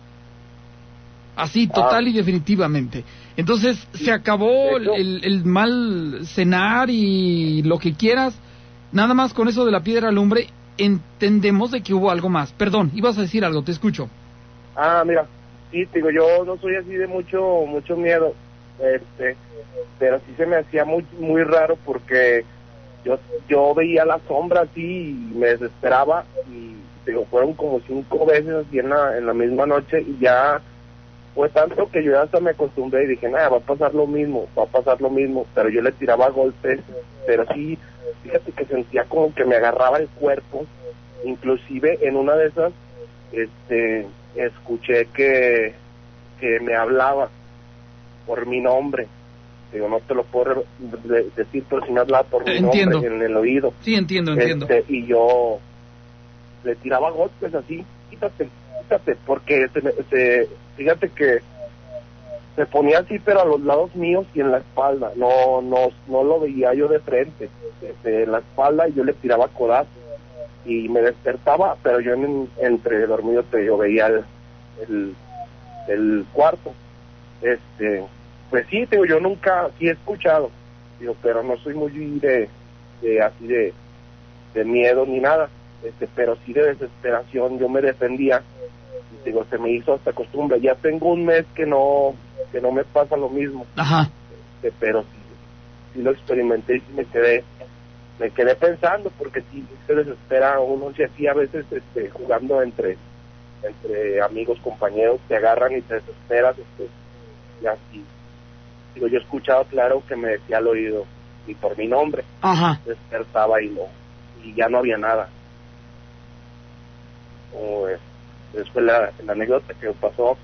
Así, total ah. y definitivamente. Entonces, se acabó el, el, el mal cenar y lo que quieras. Nada más con eso de la piedra lumbre, entendemos de que hubo algo más. Perdón, ibas a decir algo, te escucho. Ah, mira, sí, digo, yo no soy así de mucho mucho miedo, este, pero sí se me hacía muy muy raro porque yo yo veía la sombra así y me desesperaba y digo, fueron como cinco veces así en la, en la misma noche y ya fue tanto que yo ya hasta me acostumbré y dije, nada, va a pasar lo mismo, va a pasar lo mismo, pero yo le tiraba golpes, pero sí, fíjate que sentía como que me agarraba el cuerpo, inclusive en una de esas, este, escuché que, que me hablaba por mi nombre, digo, no te lo puedo re- decir, pero sí me hablaba por mi entiendo. nombre en el oído. Sí, entiendo, entiendo. Este, y yo le tiraba golpes así, quítate, quítate, porque se, me, se fíjate que se ponía así, pero a los lados míos y en la espalda, no no no lo veía yo de frente, desde la espalda, y yo le tiraba codazos y me despertaba, pero yo en, entre dormido te yo veía el, el el cuarto. Este, pues sí, digo, yo nunca sí he escuchado, digo, pero no soy muy de, de así de de miedo ni nada, este, pero sí de desesperación. Yo me defendía. Digo, se me hizo hasta costumbre. Ya tengo un mes que no que no me pasa lo mismo. Ajá. Este, pero sí, sí lo experimenté y sí me quedé me quedé pensando, porque sí se desespera uno, si así a veces este, jugando entre entre amigos, compañeros, te agarran y te desesperas, este, y así. Digo, yo he escuchado claro que me decía al oído y por mi nombre. Ajá. Despertaba y no, y ya no había nada. Como es. Después la, la anécdota que pasó,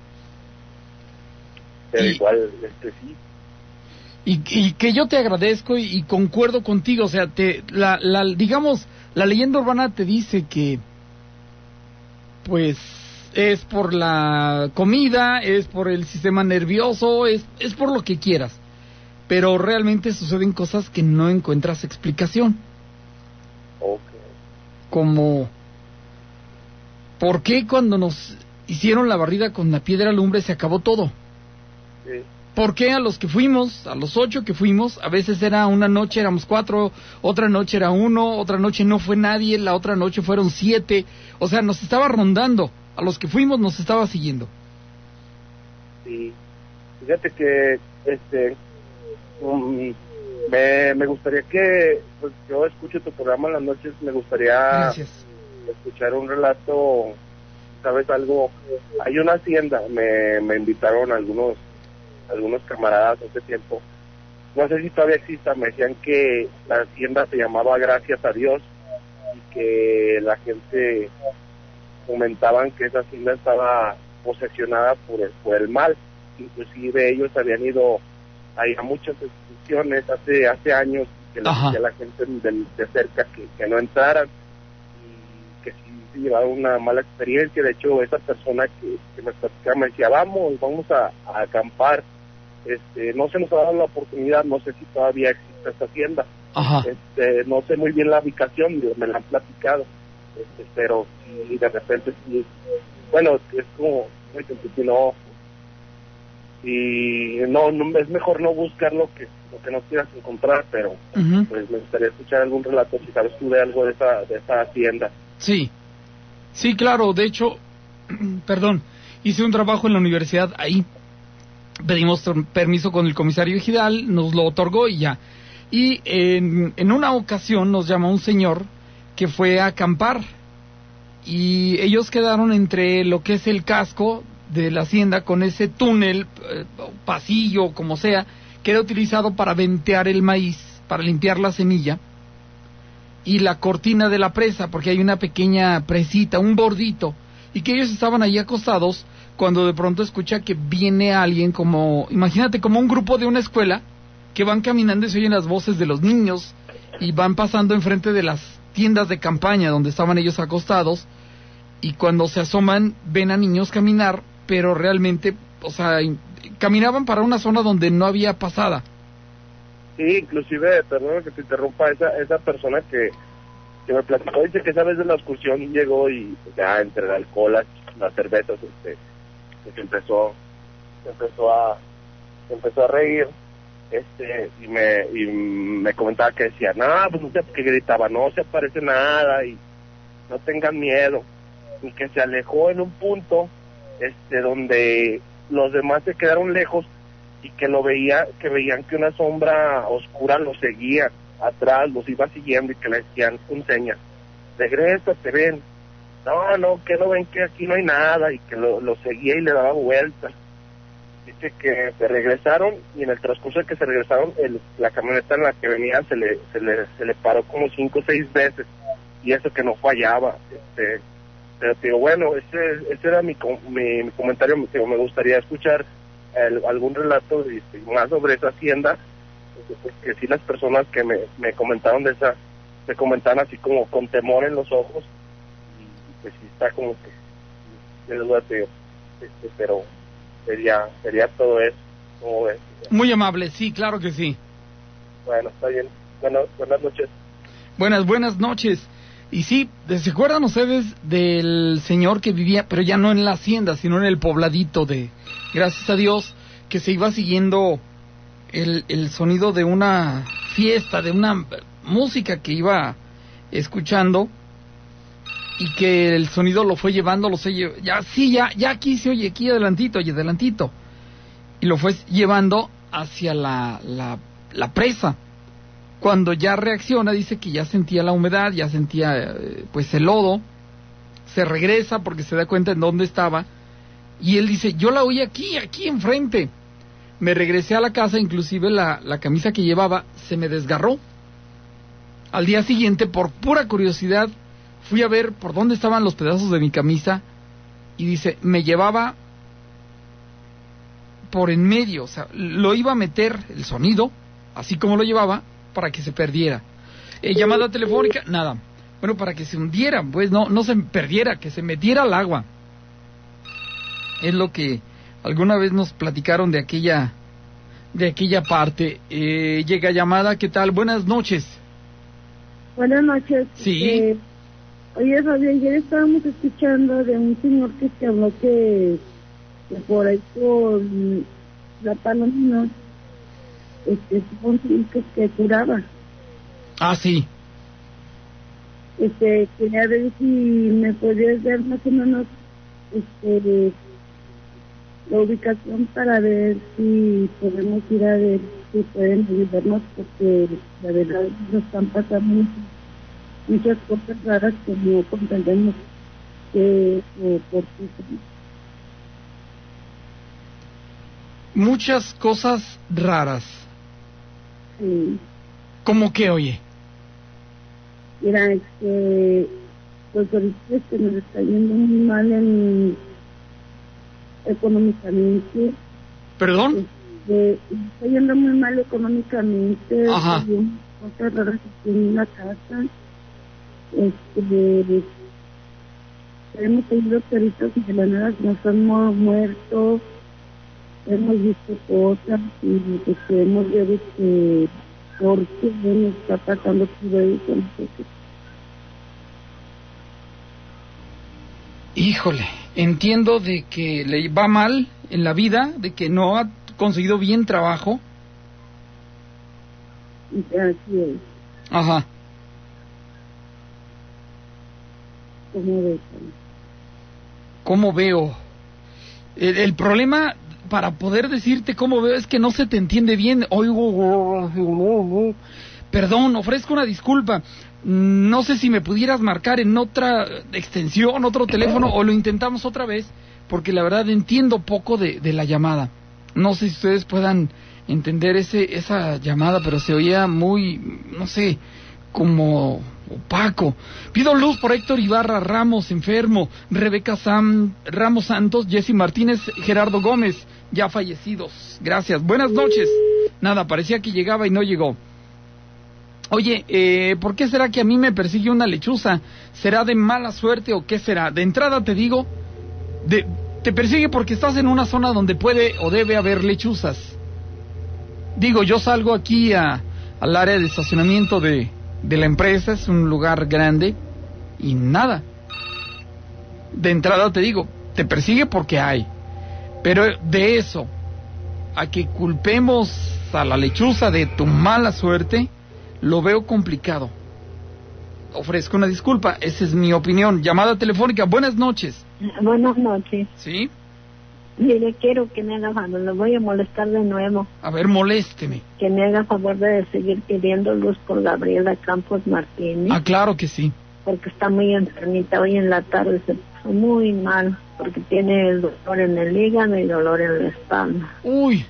pero y, igual, este sí. Y, y que yo te agradezco y, y concuerdo contigo, o sea, te, la, la, digamos, la leyenda urbana te dice que, pues, es por la comida, es por el sistema nervioso, es, es por lo que quieras, pero realmente suceden cosas que no encuentras explicación. Okay. Como... ¿por qué cuando nos hicieron la barrida con la piedra lumbre se acabó todo? Sí. ¿Por qué a los que fuimos, a los ocho que fuimos, a veces era una noche éramos cuatro, otra noche era uno, otra noche no fue nadie, la otra noche fueron siete? O sea, nos estaba rondando, a los que fuimos nos estaba siguiendo. Sí, fíjate que este um, me, me gustaría que, pues yo escucho tu programa en las noches, me gustaría... Gracias. Escuchar un relato, ¿sabes algo? Hay una hacienda, me, me invitaron algunos algunos camaradas hace tiempo no sé si todavía exista, me decían que la hacienda se llamaba Gracias a Dios y que la gente comentaban que esa hacienda estaba posesionada por el, por el mal. Inclusive ellos habían ido ahí a muchas instituciones hace hace años que les decía a la gente de, de cerca que, que no entraran y que sí llevaron una mala experiencia. De hecho, esa persona que, que me platicaba me decía, vamos, vamos a, a acampar. Este, no se nos ha dado la oportunidad, no sé si todavía existe esta hacienda. Ajá. Este, no sé muy bien la ubicación, me la han platicado, este, pero sí, de repente sí, bueno, es como, si no, y no, no, es mejor no buscar lo que lo que no quieras encontrar, pero uh-huh. pues me gustaría escuchar algún relato, si sabes tú de algo de esa, de esa hacienda. Sí, sí, claro, de hecho, perdón, hice un trabajo en la universidad ahí, pedimos permiso con el comisario ejidal, nos lo otorgó y ya. Y en, en una ocasión nos llamó un señor que fue a acampar y ellos quedaron entre lo que es el casco de la hacienda con ese túnel, eh, pasillo, como sea, que era utilizado para ventear el maíz, para limpiar la semilla, y la cortina de la presa, porque hay una pequeña presita, un bordito, y que ellos estaban ahí acostados cuando de pronto escucha que viene alguien como, imagínate, como un grupo de una escuela, que van caminando y se oyen las voces de los niños, y van pasando enfrente de las tiendas de campaña donde estaban ellos acostados, y cuando se asoman ven a niños caminar, pero realmente, o sea, caminaban para una zona donde no había pasada. Sí, inclusive, perdón que te interrumpa, esa esa persona que, que me platicó, dice que esa vez de la excursión llegó y ya entre el alcohol, las, las cervezas, este, se empezó, se empezó a, se empezó a reír, este, y me, y me comentaba que decía, no, pues no sé, que gritaba, no se aparece nada y no tengan miedo, y que se alejó en un punto, este, donde los demás se quedaron lejos y que lo veía, que veían que una sombra oscura los seguía atrás, los iba siguiendo y que le decían con señas, regrésate, ven, no, no, que no ven que aquí no hay nada, y que lo, lo seguía y le daba vueltas. Dice que se regresaron y en el transcurso de que se regresaron, el, la camioneta en la que venía se le, se le, se le paró como cinco o seis veces, y eso que no fallaba, este, pero digo, bueno, ese, ese era mi, mi, mi comentario, me, me gustaría escuchar el, algún relato este, más sobre esa hacienda, porque pues, sí las personas que me, me comentaron de esa, me comentaban así como con temor en los ojos, y pues sí está como que, de duda te digo, este, pero sería, sería todo eso, como ves. Muy amable, sí, claro que sí. Bueno, está bien, bueno, buenas noches. Buenas, buenas noches. Y sí, ¿se acuerdan ustedes del señor que vivía, pero ya no en la hacienda, sino en el pobladito de, gracias a Dios, que se iba siguiendo el, el sonido de una fiesta, de una música que iba escuchando, y que el sonido lo fue llevando, lo sé, ya, sí, ya, ya aquí se oye, aquí adelantito, oye, adelantito, y lo fue llevando hacia la, la, la presa. Cuando ya reacciona, dice que ya sentía la humedad, ya sentía eh, pues el lodo, se regresa porque se da cuenta en dónde estaba, y él dice, yo la oí aquí, aquí enfrente. Me regresé a la casa, inclusive la, la camisa que llevaba se me desgarró. Al día siguiente, por pura curiosidad, fui a ver por dónde estaban los pedazos de mi camisa, y dice, me llevaba por en medio, o sea, lo iba a meter el sonido, así como lo llevaba, para que se perdiera. Eh, llamada telefónica, nada. Bueno, para que se hundiera, pues no, no se perdiera, que se metiera al agua. Es lo que alguna vez nos platicaron de aquella, de aquella parte. Eh, llega llamada, ¿qué tal? Buenas noches. Buenas noches. Sí. Eh, oye, Fabián, ayer estábamos escuchando de un señor que se habló que, que por ahí por la Palomino, este, que, que curaba. Ah, sí. Este, quería ver si me podías dar más o menos, este, la ubicación para ver si podemos ir a ver si pueden ayudarnos, porque la verdad nos están pasando muchas cosas raras que no comprendemos que eh, por qué. Muchas cosas raras. Sí. ¿Cómo qué, oye? Mira, este, pues ahorita este, nos está yendo muy mal en, económicamente. ¿Perdón? Este, está yendo muy mal económicamente. Ajá. Otra rara que tiene una casa. Este, hemos tenido perritos y de la nada nos han mu- muerto. Hemos visto cosas y pues, hemos ver que por qué nos está pasando todo eso. No sé qué. Híjole, entiendo de que le va mal en la vida, de que no ha conseguido bien trabajo. Así es. Ajá. ¿Cómo ves? ¿Cómo veo? El, el problema, para poder decirte cómo veo, es que no se te entiende bien. Oigo, perdón, ofrezco una disculpa. No sé si me pudieras marcar en otra extensión, otro teléfono, o lo intentamos otra vez, porque la verdad entiendo poco de, de la llamada. No sé si ustedes puedan entender ese esa llamada, pero se oía muy, no sé, como opaco. Pido luz por Héctor Ibarra Ramos, enfermo, Rebeca Sam Ramos Santos, Jessy Martínez, Gerardo Gómez, ya fallecidos. Gracias. Buenas noches. Nada, parecía que llegaba y no llegó. Oye, eh, ¿por qué será que a mí me persigue una lechuza? ¿Será de mala suerte o qué será? De entrada te digo, de, te persigue porque estás en una zona donde puede o debe haber lechuzas. Digo, yo salgo aquí a, al área de estacionamiento de, de la empresa, es un lugar grande, y nada. De entrada te digo, te persigue porque hay. Pero de eso, a que culpemos a la lechuza de tu mala suerte, lo veo complicado. Ofrezco una disculpa, esa es mi opinión. Llamada telefónica, buenas noches. Buenas noches. ¿Sí? Mire, quiero que me haga favor, le voy a molestar de nuevo. A ver, molésteme. Que me haga favor de seguir pidiendo luz por Gabriela Campos Martínez. Ah, claro que sí. Porque está muy enfermita, hoy en la tarde se puso muy mal, porque tiene el dolor en el hígado y dolor en la espalda. Uy.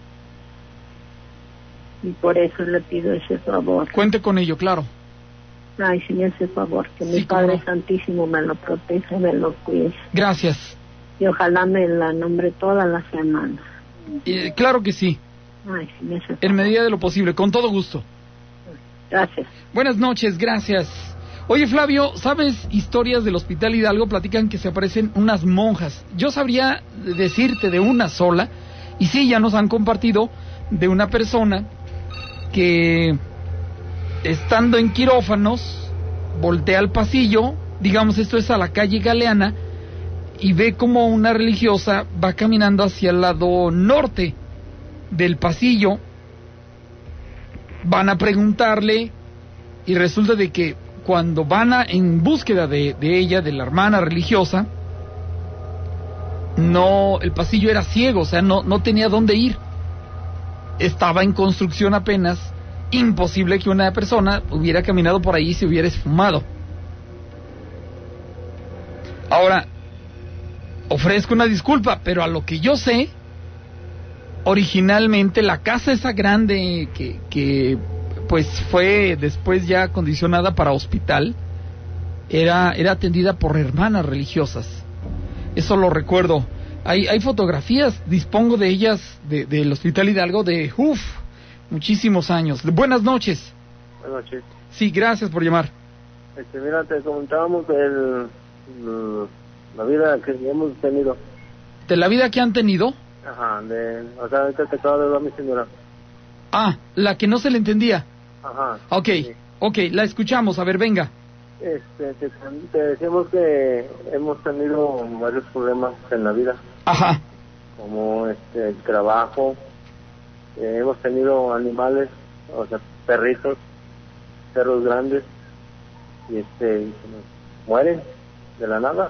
Y por eso le pido ese favor. Cuente con ello, claro. Ay, si me hace favor, que Sí, mi Padre no. Santísimo me lo proteja, me lo cuide. Gracias. Y ojalá me la nombre toda la semana. Eh, claro que sí, Ay, si me hace favor. en medida de lo posible, con todo gusto. Gracias. Buenas noches, gracias. Oye, Flavio, ¿sabes historias del Hospital Hidalgo? Platican que se aparecen unas monjas. Yo sabría decirte de una sola, y sí, ya nos han compartido de una persona que, estando en quirófanos, voltea al pasillo, digamos esto es a la calle Galeana, y ve como una religiosa va caminando hacia el lado norte del pasillo. Van a preguntarle y resulta de que cuando van a, en búsqueda de, de ella, de la hermana religiosa, no, el pasillo era ciego, o sea, no, no tenía dónde ir. Estaba en construcción apenas, imposible que una persona hubiera caminado por ahí y se hubiera esfumado. Ahora, ofrezco una disculpa, pero a lo que yo sé, originalmente la casa esa grande que, que pues fue después ya acondicionada para hospital, era, era atendida por hermanas religiosas. Eso lo recuerdo. Hay, hay fotografías, dispongo de ellas de, del Hospital Hidalgo de, uff, muchísimos años. Buenas noches. Buenas noches. Sí, gracias por llamar. Este, mira, te comentábamos el, el- la vida que hemos tenido. ¿De la vida que han tenido? Ajá, de, o sea, ahorita te acabo de hablar mi señora. Ah, la que no se le entendía. Ajá. Ok, Sí. ok, la escuchamos, a ver, venga. Este, te, te decimos que hemos tenido varios problemas en la vida, Ajá, como este, el trabajo, eh, hemos tenido animales, o sea, perritos, perros grandes, y este, y se nos mueren de la nada.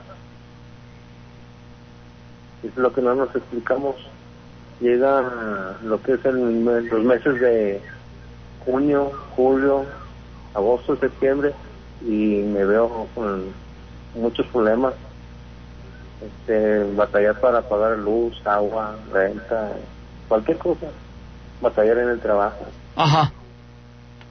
Es lo que no nos explicamos. Llega lo que es el, mes- los meses de junio, julio, agosto, septiembre, y me veo con muchos problemas. Este, batallar para pagar luz, agua, renta, cualquier cosa. Batallar en el trabajo. ajá.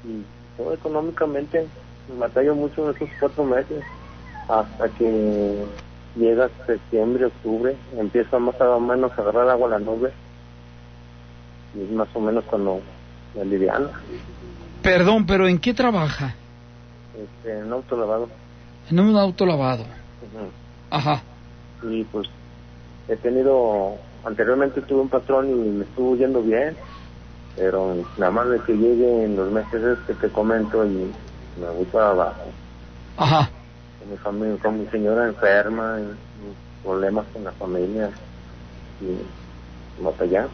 y yo económicamente batallo mucho en esos cuatro meses hasta que llega septiembre, octubre, empieza más o menos a agarrar agua la nube y es más o menos cuando me aliviana. Perdón, pero ¿en qué trabaja? Este, en autolavado. En un autolavado. Uh-huh. Ajá. Y pues he tenido, anteriormente tuve un patrón y me estuvo yendo bien, pero nada más de que llegue en los meses que te comento y me voy para abajo. Ajá. Con mi familia, con mi señora enferma, y, y problemas con la familia y batallar.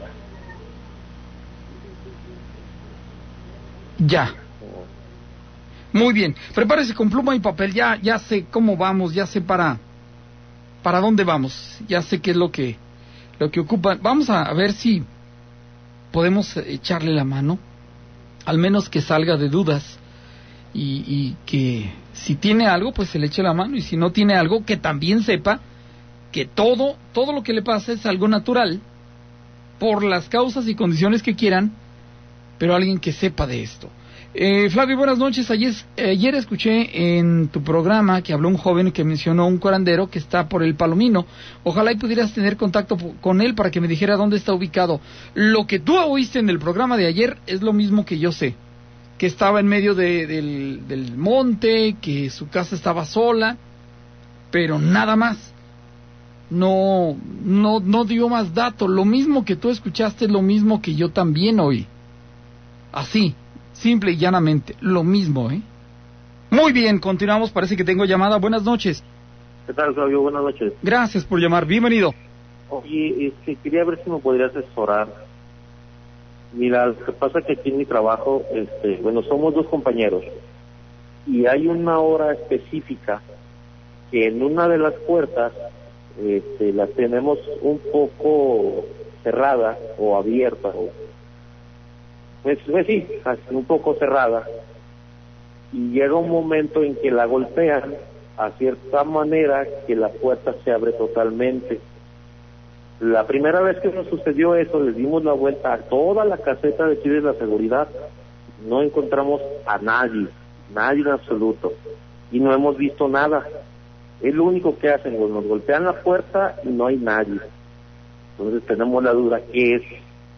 Ya. Muy bien. Prepárese con pluma y papel. Ya, ya sé cómo vamos, ya sé para, para dónde vamos. Ya sé qué es lo que, lo que ocupa. Vamos a, a ver si podemos echarle la mano, al menos que salga de dudas y, y que si tiene algo, pues se le eche la mano, y si no tiene algo, que también sepa que todo, todo lo que le pasa es algo natural, por las causas y condiciones que quieran, pero alguien que sepa de esto. Eh, Flavio, buenas noches. Ayer, ayer escuché en tu programa que habló un joven que mencionó un curandero que está por el Palomino. Ojalá y pudieras tener contacto con él para que me dijera dónde está ubicado. Lo que tú oíste en el programa de ayer es lo mismo que yo sé, que estaba en medio de, del, del monte, que su casa estaba sola, pero nada más. No, no, no dio más datos. Lo mismo que tú escuchaste es lo mismo que yo también oí. Así, simple y llanamente, lo mismo, ¿eh? Muy bien, continuamos, parece que tengo llamada. Buenas noches. ¿Qué tal, Flavio? Buenas noches. Gracias por llamar, bienvenido. Oye, este, quería ver si me podrías asesorar. Mira, lo que pasa es que aquí en mi trabajo, este, bueno, somos dos compañeros, y hay una hora específica que en una de las puertas este, la tenemos un poco cerrada o abierta, o Pues, pues sí, un poco cerrada, y llega un momento en que la golpean a cierta manera que la puerta se abre totalmente. La primera vez que nos sucedió eso, les dimos la vuelta a toda la caseta de aquí de la seguridad, no encontramos a nadie, nadie en absoluto, y no hemos visto nada. Es lo único que hacen, pues nos golpean la puerta y no hay nadie. Entonces tenemos la duda, ¿qué es?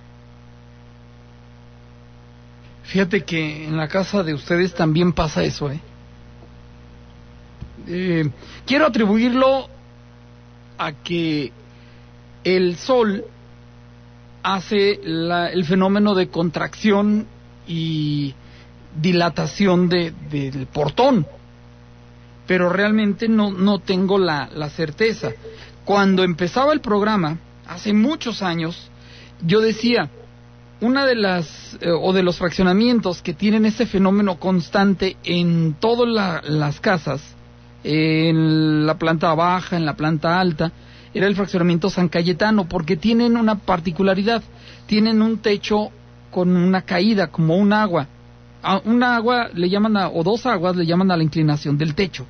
Fíjate que en la casa de ustedes también pasa eso, ¿eh? Eh, quiero atribuirlo a que el sol hace la, el fenómeno de contracción y dilatación de, del portón, pero realmente no, no tengo la, la certeza. Cuando empezaba el programa, hace muchos años, yo decía, una de las, eh, o de los fraccionamientos que tienen ese fenómeno constante en todas la, las casas, en la planta baja, en la planta alta, era el fraccionamiento San Cayetano, porque tienen una particularidad, tienen un techo con una caída, como un agua. A una agua le llaman, a, o dos aguas le llaman a la inclinación del techo.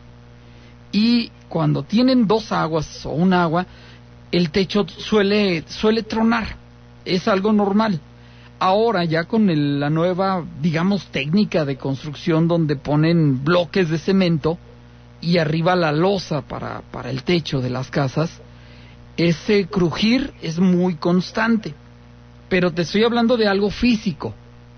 Y cuando tienen dos aguas o un agua, el techo suele, suele tronar, es algo normal. Ahora ya con el, la nueva, digamos, técnica de construcción donde ponen bloques de cemento y arriba la losa para, para el techo de las casas, ese crujir es muy constante. Pero te estoy hablando de algo físico.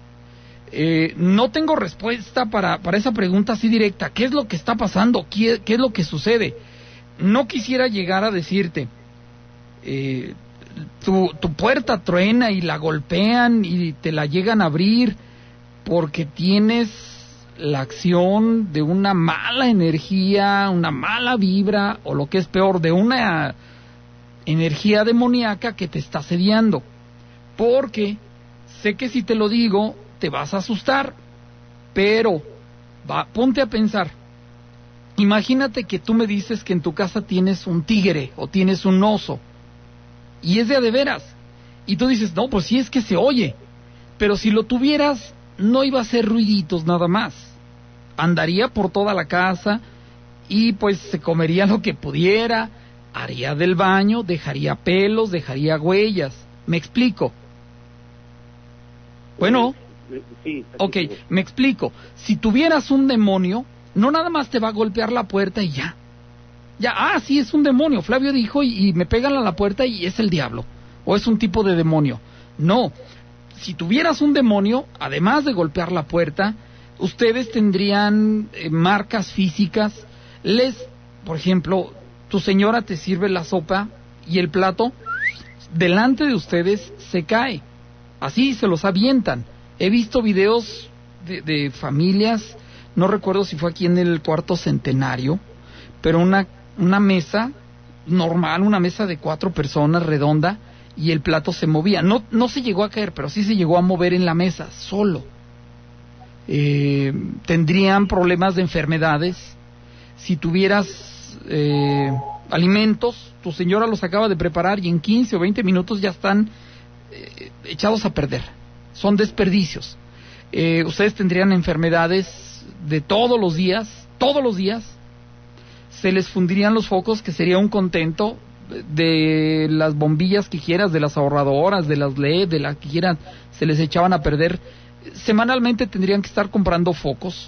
Eh, no tengo respuesta para, para esa pregunta así directa. ¿Qué es lo que está pasando? ¿Qué, qué es lo que sucede? No quisiera llegar a decirte, eh, tu, tu puerta truena y la golpean y te la llegan a abrir porque tienes la acción de una mala energía, una mala vibra, o lo que es peor, de una energía demoníaca que te está asediando. Porque sé que si te lo digo te vas a asustar, pero va, ponte a pensar. Imagínate que tú me dices que en tu casa tienes un tigre o tienes un oso, y es de a de veras, y tú dices, no, pues sí, es que se oye, pero si lo tuvieras, no iba a hacer ruiditos nada más, andaría por toda la casa, y pues se comería lo que pudiera, haría del baño, dejaría pelos, dejaría huellas. ¿Me explico? Bueno. Sí. Ok, me explico. Si tuvieras un demonio, no nada más te va a golpear la puerta y ya. Ya, ah, sí, es un demonio. Flavio dijo y, y me pegan a la puerta y es el diablo. O es un tipo de demonio. No. Si tuvieras un demonio, además de golpear la puerta, ustedes tendrían eh, marcas físicas. Les, por ejemplo, tu señora te sirve la sopa y el plato delante de ustedes se cae. Así se los avientan. He visto videos de, de familias, no recuerdo si fue aquí en el cuarto centenario, pero una, una mesa normal, una mesa de cuatro personas redonda, y el plato se movía. No, no se llegó a caer, pero sí se llegó a mover en la mesa, solo. Eh, tendrían problemas de enfermedades. Si tuvieras eh, alimentos, tu señora los acaba de preparar y en quince o veinte minutos ya están eh, echados a perder. Son desperdicios. Eh, ustedes tendrían enfermedades de todos los días, todos los días. Se les fundirían los focos, que sería un contento, de las bombillas que quieras, de las ahorradoras, de las L E D, de las que quieran, se les echaban a perder. Semanalmente tendrían que estar comprando focos.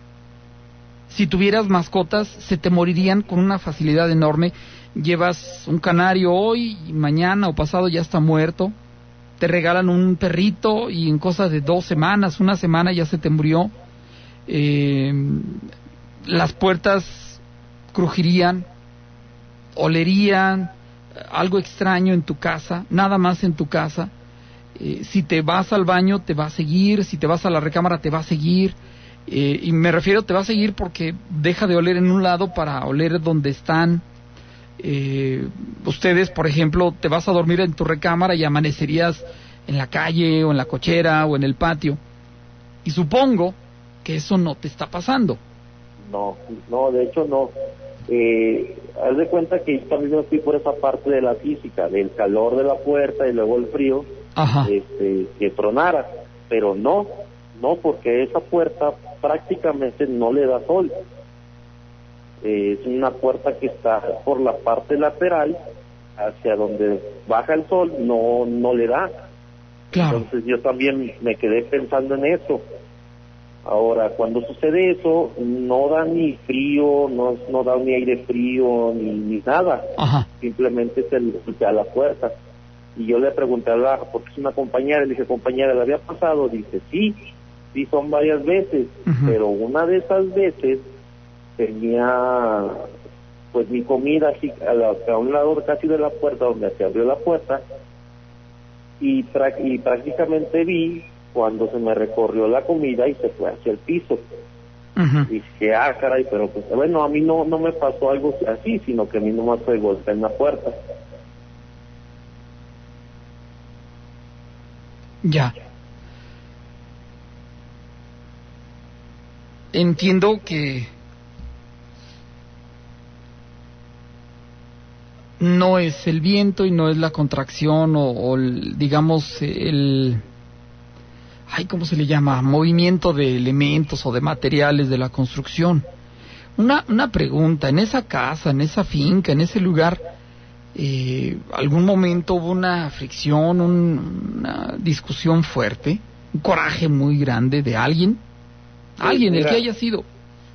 Si tuvieras mascotas, se te morirían con una facilidad enorme. Llevas un canario hoy y mañana o pasado ya está muerto. Te regalan un perrito y en cosas de dos semanas, una semana ya se te murió. Eh, las puertas crujirían, olerían, algo extraño en tu casa, nada más en tu casa. Eh, si te vas al baño te va a seguir, si te vas a la recámara te va a seguir, eh, y me refiero te va a seguir porque deja de oler en un lado para oler donde están. Eh, ustedes, por ejemplo, te vas a dormir en tu recámara y amanecerías en la calle o en la cochera o en el patio, y supongo que eso no te está pasando. No, no, de hecho no. Eh, haz de cuenta que yo también me fui por esa parte de la física, del calor de la puerta y luego el frío, este, que tronara, pero no, no, porque esa puerta prácticamente no le da sol. Eh, es una puerta que está por la parte lateral, hacia donde baja el sol, no, no le da. Claro. Entonces yo también me quedé pensando en eso. Ahora, cuando sucede eso, no da ni frío, no, no da ni aire frío, ni, ni nada. Ajá. Simplemente se le golpea la puerta. Y yo le pregunté a la, porque es una compañera, le dije, compañera, ¿le había pasado? Dice, sí, sí son varias veces, uh-huh. Pero una de esas veces tenía, pues, mi comida así, a, la, a un lado casi de la puerta, donde se abrió la puerta, y, pra, y prácticamente vi cuando se me recorrió la comida y se fue hacia el piso. Uh-huh. Y dije, ah, caray, pero pues, bueno, a mí no no me pasó algo así, sino que a mí nomás fue golpe en la puerta. Ya. Entiendo que no es el viento y no es la contracción o, o el, digamos, el... ay, ¿cómo se le llama? Movimiento de elementos o de materiales de la construcción. Una, una pregunta, en esa casa, en esa finca, en ese lugar, eh, ¿algún momento hubo una fricción, un, una discusión fuerte, un coraje muy grande de alguien? ¿Alguien, Mira, el que haya sido?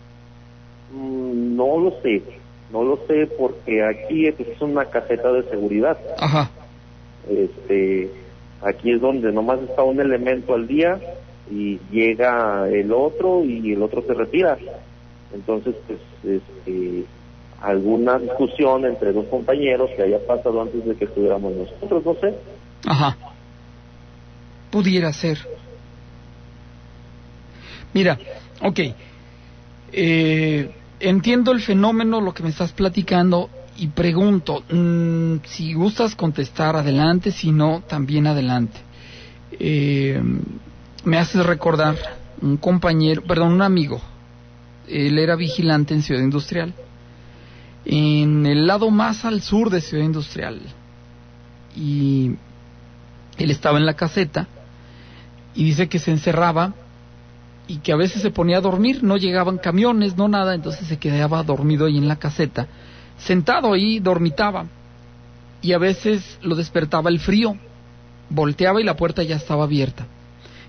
No lo sé, no lo sé porque aquí es una caseta de seguridad. Ajá. Este... Aquí es donde nomás está un elemento al día y llega el otro y el otro se retira. Entonces, pues, este, alguna discusión entre dos compañeros que haya pasado antes de que estuviéramos nosotros, no sé. Ajá. Pudiera ser. Mira, ok. Eh, entiendo el fenómeno, lo que me estás platicando. Y pregunto, mmm, si gustas contestar, adelante, si no, también adelante. Eh, me haces recordar un compañero, perdón, un amigo. Él era vigilante en Ciudad Industrial, en el lado más al sur de Ciudad Industrial. Y él estaba en la caseta y dice que se encerraba y que a veces se ponía a dormir, no llegaban camiones, no nada, entonces se quedaba dormido ahí en la caseta. Sentado ahí, dormitaba, y a veces lo despertaba el frío, volteaba y la puerta ya estaba abierta.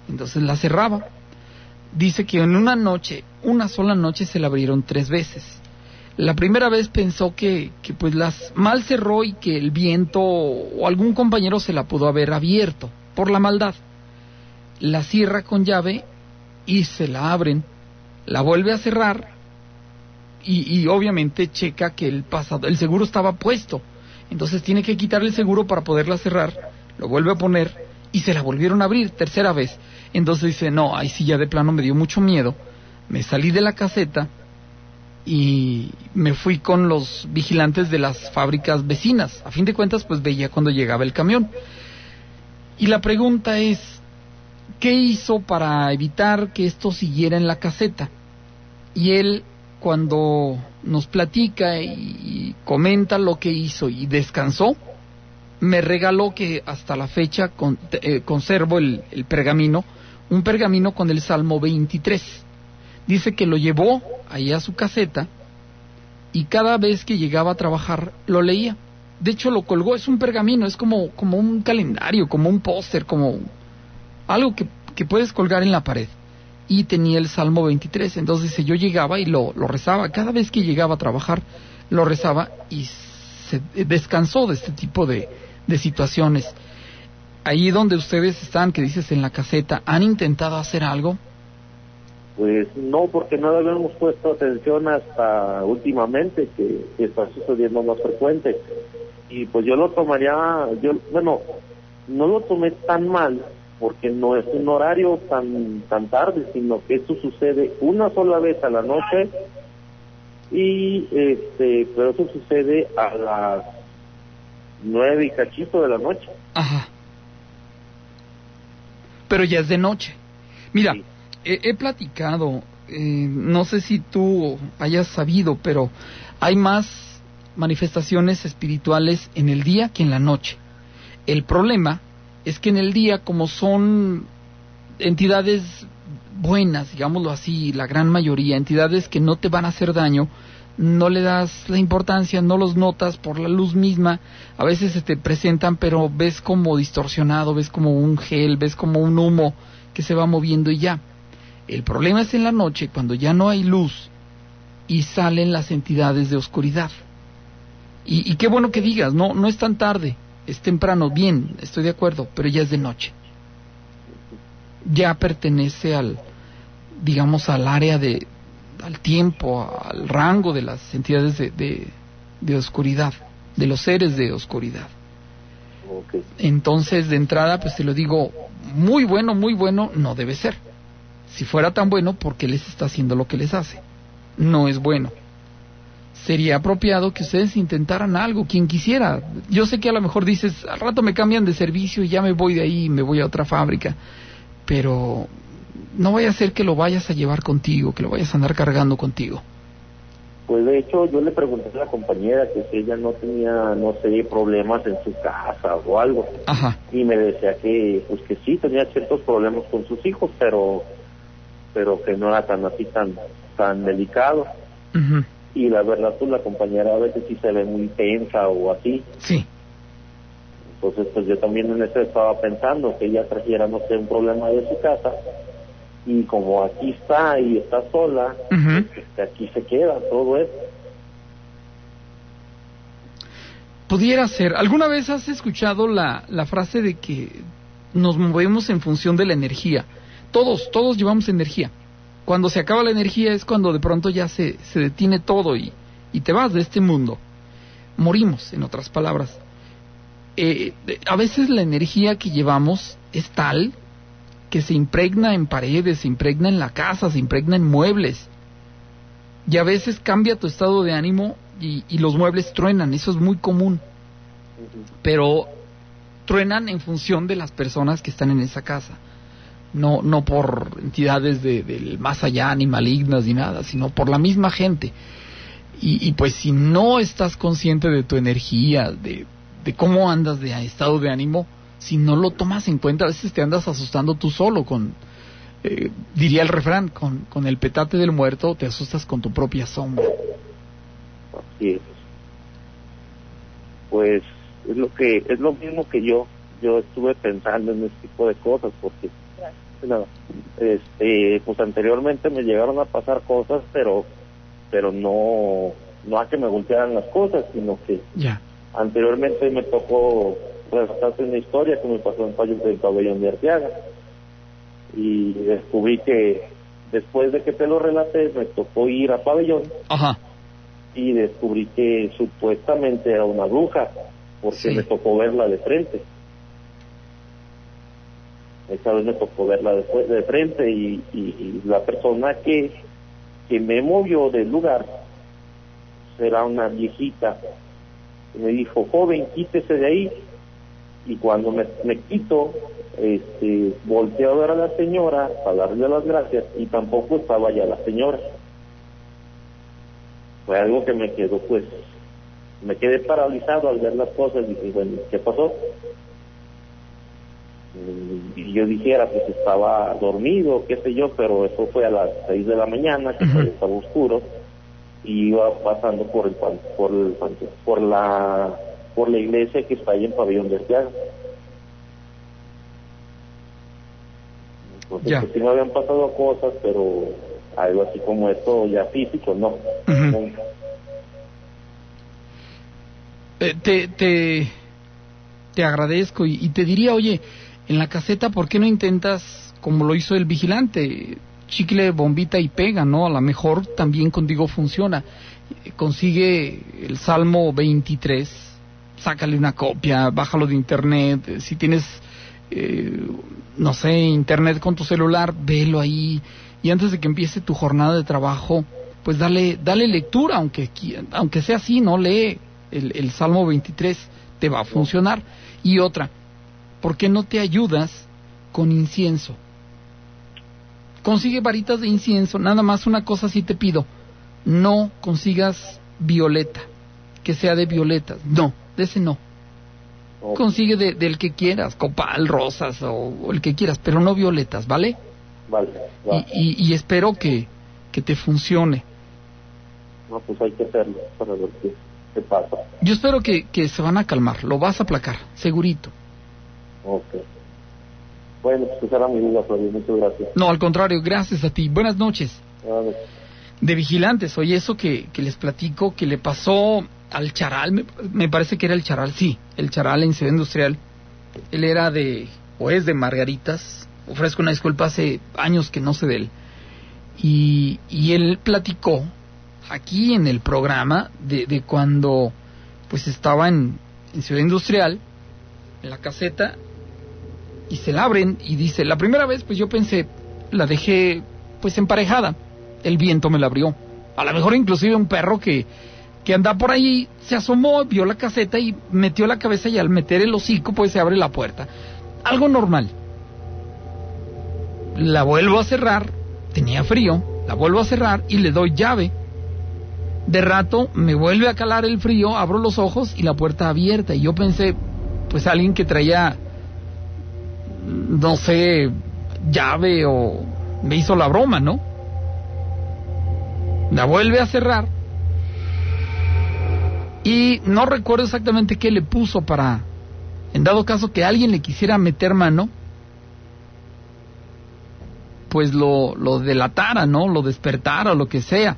entonces la cerraba. Dice que en una noche, una sola noche se la abrieron tres veces. La primera vez pensó que, que pues las mal cerró y que el viento o algún compañero se la pudo haber abierto por la maldad. La cierra con llave y se la abren, la vuelve a cerrar y, y obviamente checa que el pasado, el seguro estaba puesto. Entonces tiene que quitar el seguro para poderla cerrar, lo vuelve a poner y se la volvieron a abrir tercera vez. Entonces dice, no, ahí sí ya de plano me dio mucho miedo, me salí de la caseta y me fui con los vigilantes de las fábricas vecinas. A fin de cuentas, pues veía cuando llegaba el camión. Y la pregunta es, ¿qué hizo para evitar que esto siguiera en la caseta? Y él, cuando nos platica y comenta lo que hizo y descansó, me regaló, que hasta la fecha con, eh, conservo el, el pergamino, un pergamino con el Salmo veintitrés. Dice que lo llevó ahí a su caseta y cada vez que llegaba a trabajar lo leía. De hecho lo colgó, es un pergamino, es como, como un calendario, como un póster, como algo que, que puedes colgar en la pared. Y tenía el Salmo veintitrés, entonces dice, yo llegaba y lo, lo rezaba, cada vez que llegaba a trabajar lo rezaba y se descansó de este tipo de, de situaciones. Ahí donde ustedes están, que dices en la caseta, ¿han intentado hacer algo? Pues no, porque no le habíamos puesto atención hasta últimamente, que, que está sucediendo más frecuente. Y pues yo lo tomaría, yo bueno, no lo tomé tan mal, porque no es un horario tan tan tarde, sino que esto sucede una sola vez a la noche, y este, pero eso sucede a las nueve y cachito de la noche. Ajá. Pero ya es de noche. Mira, sí. he, he platicado, eh, no sé si tú hayas sabido, pero hay más manifestaciones espirituales en el día que en la noche. El problema es que en el día, como son entidades buenas, digámoslo así, la gran mayoría, entidades que no te van a hacer daño, no le das la importancia, no los notas por la luz misma. A veces se te presentan, pero ves como distorsionado, ves como un gel, ves como un humo que se va moviendo y ya. El problema es en la noche, cuando ya no hay luz y salen las entidades de oscuridad. Y, y qué bueno que digas, no, no es tan tarde, es temprano, bien, estoy de acuerdo, pero ya es de noche. Ya pertenece al, digamos, al área de, al tiempo, al rango de las entidades de, de, de oscuridad, de los seres de oscuridad. Okay. Entonces, de entrada, pues te lo digo, muy bueno, muy bueno, no debe ser. Si fuera tan bueno, ¿por qué les está haciendo lo que les hace? No es bueno. Sería apropiado que ustedes intentaran algo, quien quisiera. Yo sé que a lo mejor dices, al rato me cambian de servicio y ya me voy de ahí, me voy a otra fábrica, pero no vaya a ser que lo vayas a llevar contigo, que lo vayas a andar cargando contigo. Pues de hecho yo le pregunté a la compañera que si ella no tenía, no sé, problemas en su casa o algo. Ajá. Y me decía que, pues que sí, tenía ciertos problemas con sus hijos, pero pero que no era tan así, tan tan delicado. Uh-huh. Y la verdad, pues la compañera a veces sí se ve muy tensa o así. Sí. Entonces, pues yo también en eso estaba pensando, que ella trajera, no sé, un problema de su casa, y como aquí está y está sola, uh-huh. pues aquí se queda todo eso. Pudiera ser. ¿Alguna vez has escuchado la, la frase de que nos movemos en función de la energía? Todos, todos llevamos energía. Cuando se acaba la energía es cuando de pronto ya se, se detiene todo y, y te vas de este mundo. Morimos, en otras palabras. Eh, a veces la energía que llevamos es tal que se impregna en paredes, se impregna en la casa, se impregna en muebles. Y a veces cambia tu estado de ánimo y, y los muebles truenan, eso es muy común. Pero truenan en función de las personas que están en esa casa. No, no por entidades de, del más allá, ni malignas, ni nada, sino por la misma gente. Y, y pues si no estás consciente de tu energía, de, de cómo andas de estado de ánimo, si no lo tomas en cuenta, a veces te andas asustando tú solo con, eh, diría el refrán, con, con el petate del muerto te asustas con tu propia sombra. Así es. Pues es lo que es lo mismo que yo yo estuve pensando en ese tipo de cosas, porque no, este, pues anteriormente me llegaron a pasar cosas, pero pero no no a que me voltearan las cosas, sino que yeah. anteriormente me tocó relatarte una historia que me pasó en Payo del Pabellón de Arteaga, y descubrí que después de que te lo relaté me tocó ir a Pabellón. Ajá. Y descubrí que supuestamente era una bruja, porque sí. me tocó verla de frente. Esta vez me tocó verla de, de frente y, y, y la persona que, que me movió del lugar era una viejita. Me dijo, joven, quítese de ahí. Y cuando me, me quito, este, volteé a ver a la señora para darle las gracias y tampoco estaba ya la señora. Fue algo que me quedó, pues, me quedé paralizado al ver las cosas y dije, bueno, ¿qué pasó? Y yo dijera, pues estaba dormido, qué sé yo, pero eso fue a las seis de la mañana, que uh-huh. estaba oscuro, y iba pasando por el por el por la por la iglesia que está ahí en Pabellón de Arteaga. Entonces, yeah. pues, sí me habían pasado cosas, pero algo así como esto ya físico, no. Uh-huh. Nunca. Eh, te, te, te agradezco y, y te diría, oye, en la caseta, ¿por qué no intentas como lo hizo el vigilante? Chicle, bombita y pega, ¿no? A lo mejor también contigo funciona. Consigue el Salmo veintitrés, sácale una copia, bájalo de internet. Si tienes, eh, no sé, internet con tu celular, velo ahí. Y antes de que empiece tu jornada de trabajo, pues dale, dale lectura, aunque, aunque sea así, ¿no? Lee el, el Salmo veintitrés, te va a funcionar. Y otra, ¿por qué no te ayudas con incienso? Consigue varitas de incienso, nada más una cosa sí te pido, no consigas violeta, que sea de violetas, no, de ese no. Okay. Consigue de, del que quieras, copal, rosas o, o el que quieras, pero no violetas, ¿vale? Vale. vale. Y, y, y espero que, que te funcione. No, pues hay que hacerlo para ver qué, qué pasa. Yo espero que, que se van a calmar, lo vas a aplacar, segurito. Ok. Bueno, pues será mi duda, Flavio, muchas gracias. No, al contrario, gracias a ti. Buenas noches. Vale. De vigilantes, oye, eso que, que les platico, que le pasó al Charal, me, me parece que era el Charal, sí, el Charal en Ciudad Industrial. Él era de, o es de Margaritas, ofrezco una disculpa, hace años que no sé de él. Y, y él platicó aquí en el programa de, de cuando pues estaba en, en Ciudad Industrial, en la caseta, y se la abren y dice, la primera vez pues yo pensé, la dejé pues emparejada, el viento me la abrió, a lo mejor inclusive un perro que, que anda por ahí se asomó, vio la caseta y metió la cabeza, y al meter el hocico pues se abre la puerta, algo normal. La vuelvo a cerrar, tenía frío, la vuelvo a cerrar y le doy llave. De rato me vuelve a calar el frío, abro los ojos y la puerta abierta, y yo pensé, pues alguien que traía, no sé, llave o me hizo la broma, ¿no? La vuelve a cerrar y no recuerdo exactamente qué le puso para, en dado caso que alguien le quisiera meter mano, pues lo, lo delatara, ¿no? Lo despertara o lo que sea.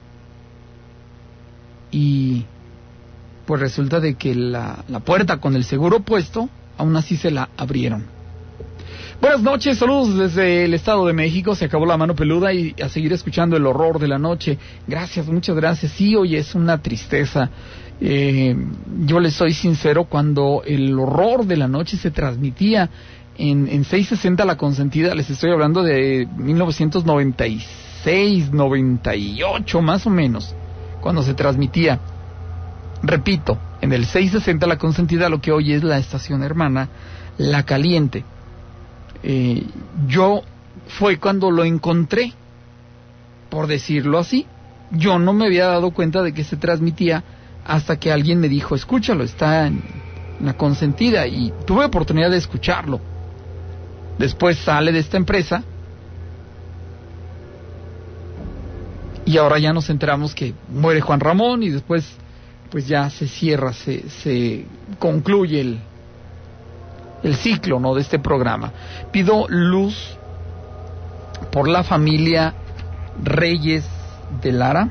Y pues resulta de que la, la puerta con el seguro puesto, aún así se la abrieron. Buenas noches, saludos desde el Estado de México. Se acabó la mano peluda y a seguir escuchando el horror de la noche. Gracias, muchas gracias. Sí, oye, es una tristeza. Eh, yo les soy sincero, cuando el horror de la noche se transmitía en, en seiscientos sesenta La Consentida, les estoy hablando de mil novecientos noventa y seis, noventa y ocho más o menos, cuando se transmitía, repito, en el seiscientos sesenta La Consentida, lo que hoy es la estación hermana La Caliente. Eh, yo fue cuando lo encontré, por decirlo así. Yo no me había dado cuenta de que se transmitía hasta que alguien me dijo, escúchalo, está en La Consentida, y tuve oportunidad de escucharlo. Después sale de esta empresa y ahora ya nos enteramos que muere Juan Ramón, y después pues ya se cierra, se, se concluye el el ciclo, ¿no?, de este programa. Pido luz por la familia Reyes de Lara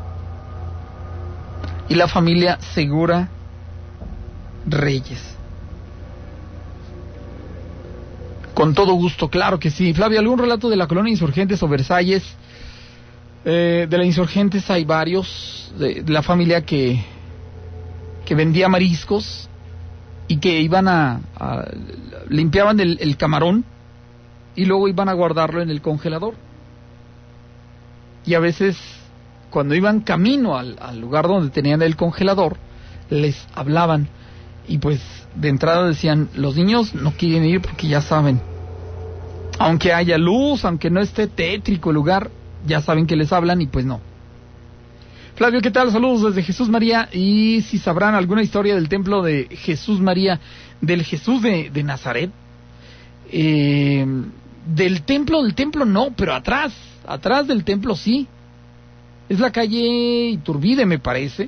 y la familia Segura Reyes. Con todo gusto, claro que sí. Flavia, ¿algún relato de la colonia Insurgentes o Versalles? Eh, de la Insurgentes hay varios, de, de la familia que, que vendía mariscos y que iban a, a limpiaban el, el camarón y luego iban a guardarlo en el congelador. Y a veces, cuando iban camino al, al lugar donde tenían el congelador, les hablaban y pues de entrada decían, los niños no quieren ir porque ya saben, aunque haya luz, aunque no esté tétrico el lugar, ya saben que les hablan y pues no. Flavio, ¿qué tal? Saludos desde Jesús María. Y si sabrán alguna historia del templo de Jesús María, del Jesús de, de Nazaret, eh, del templo, del templo no, pero atrás, atrás del templo sí, es la calle Iturbide, me parece,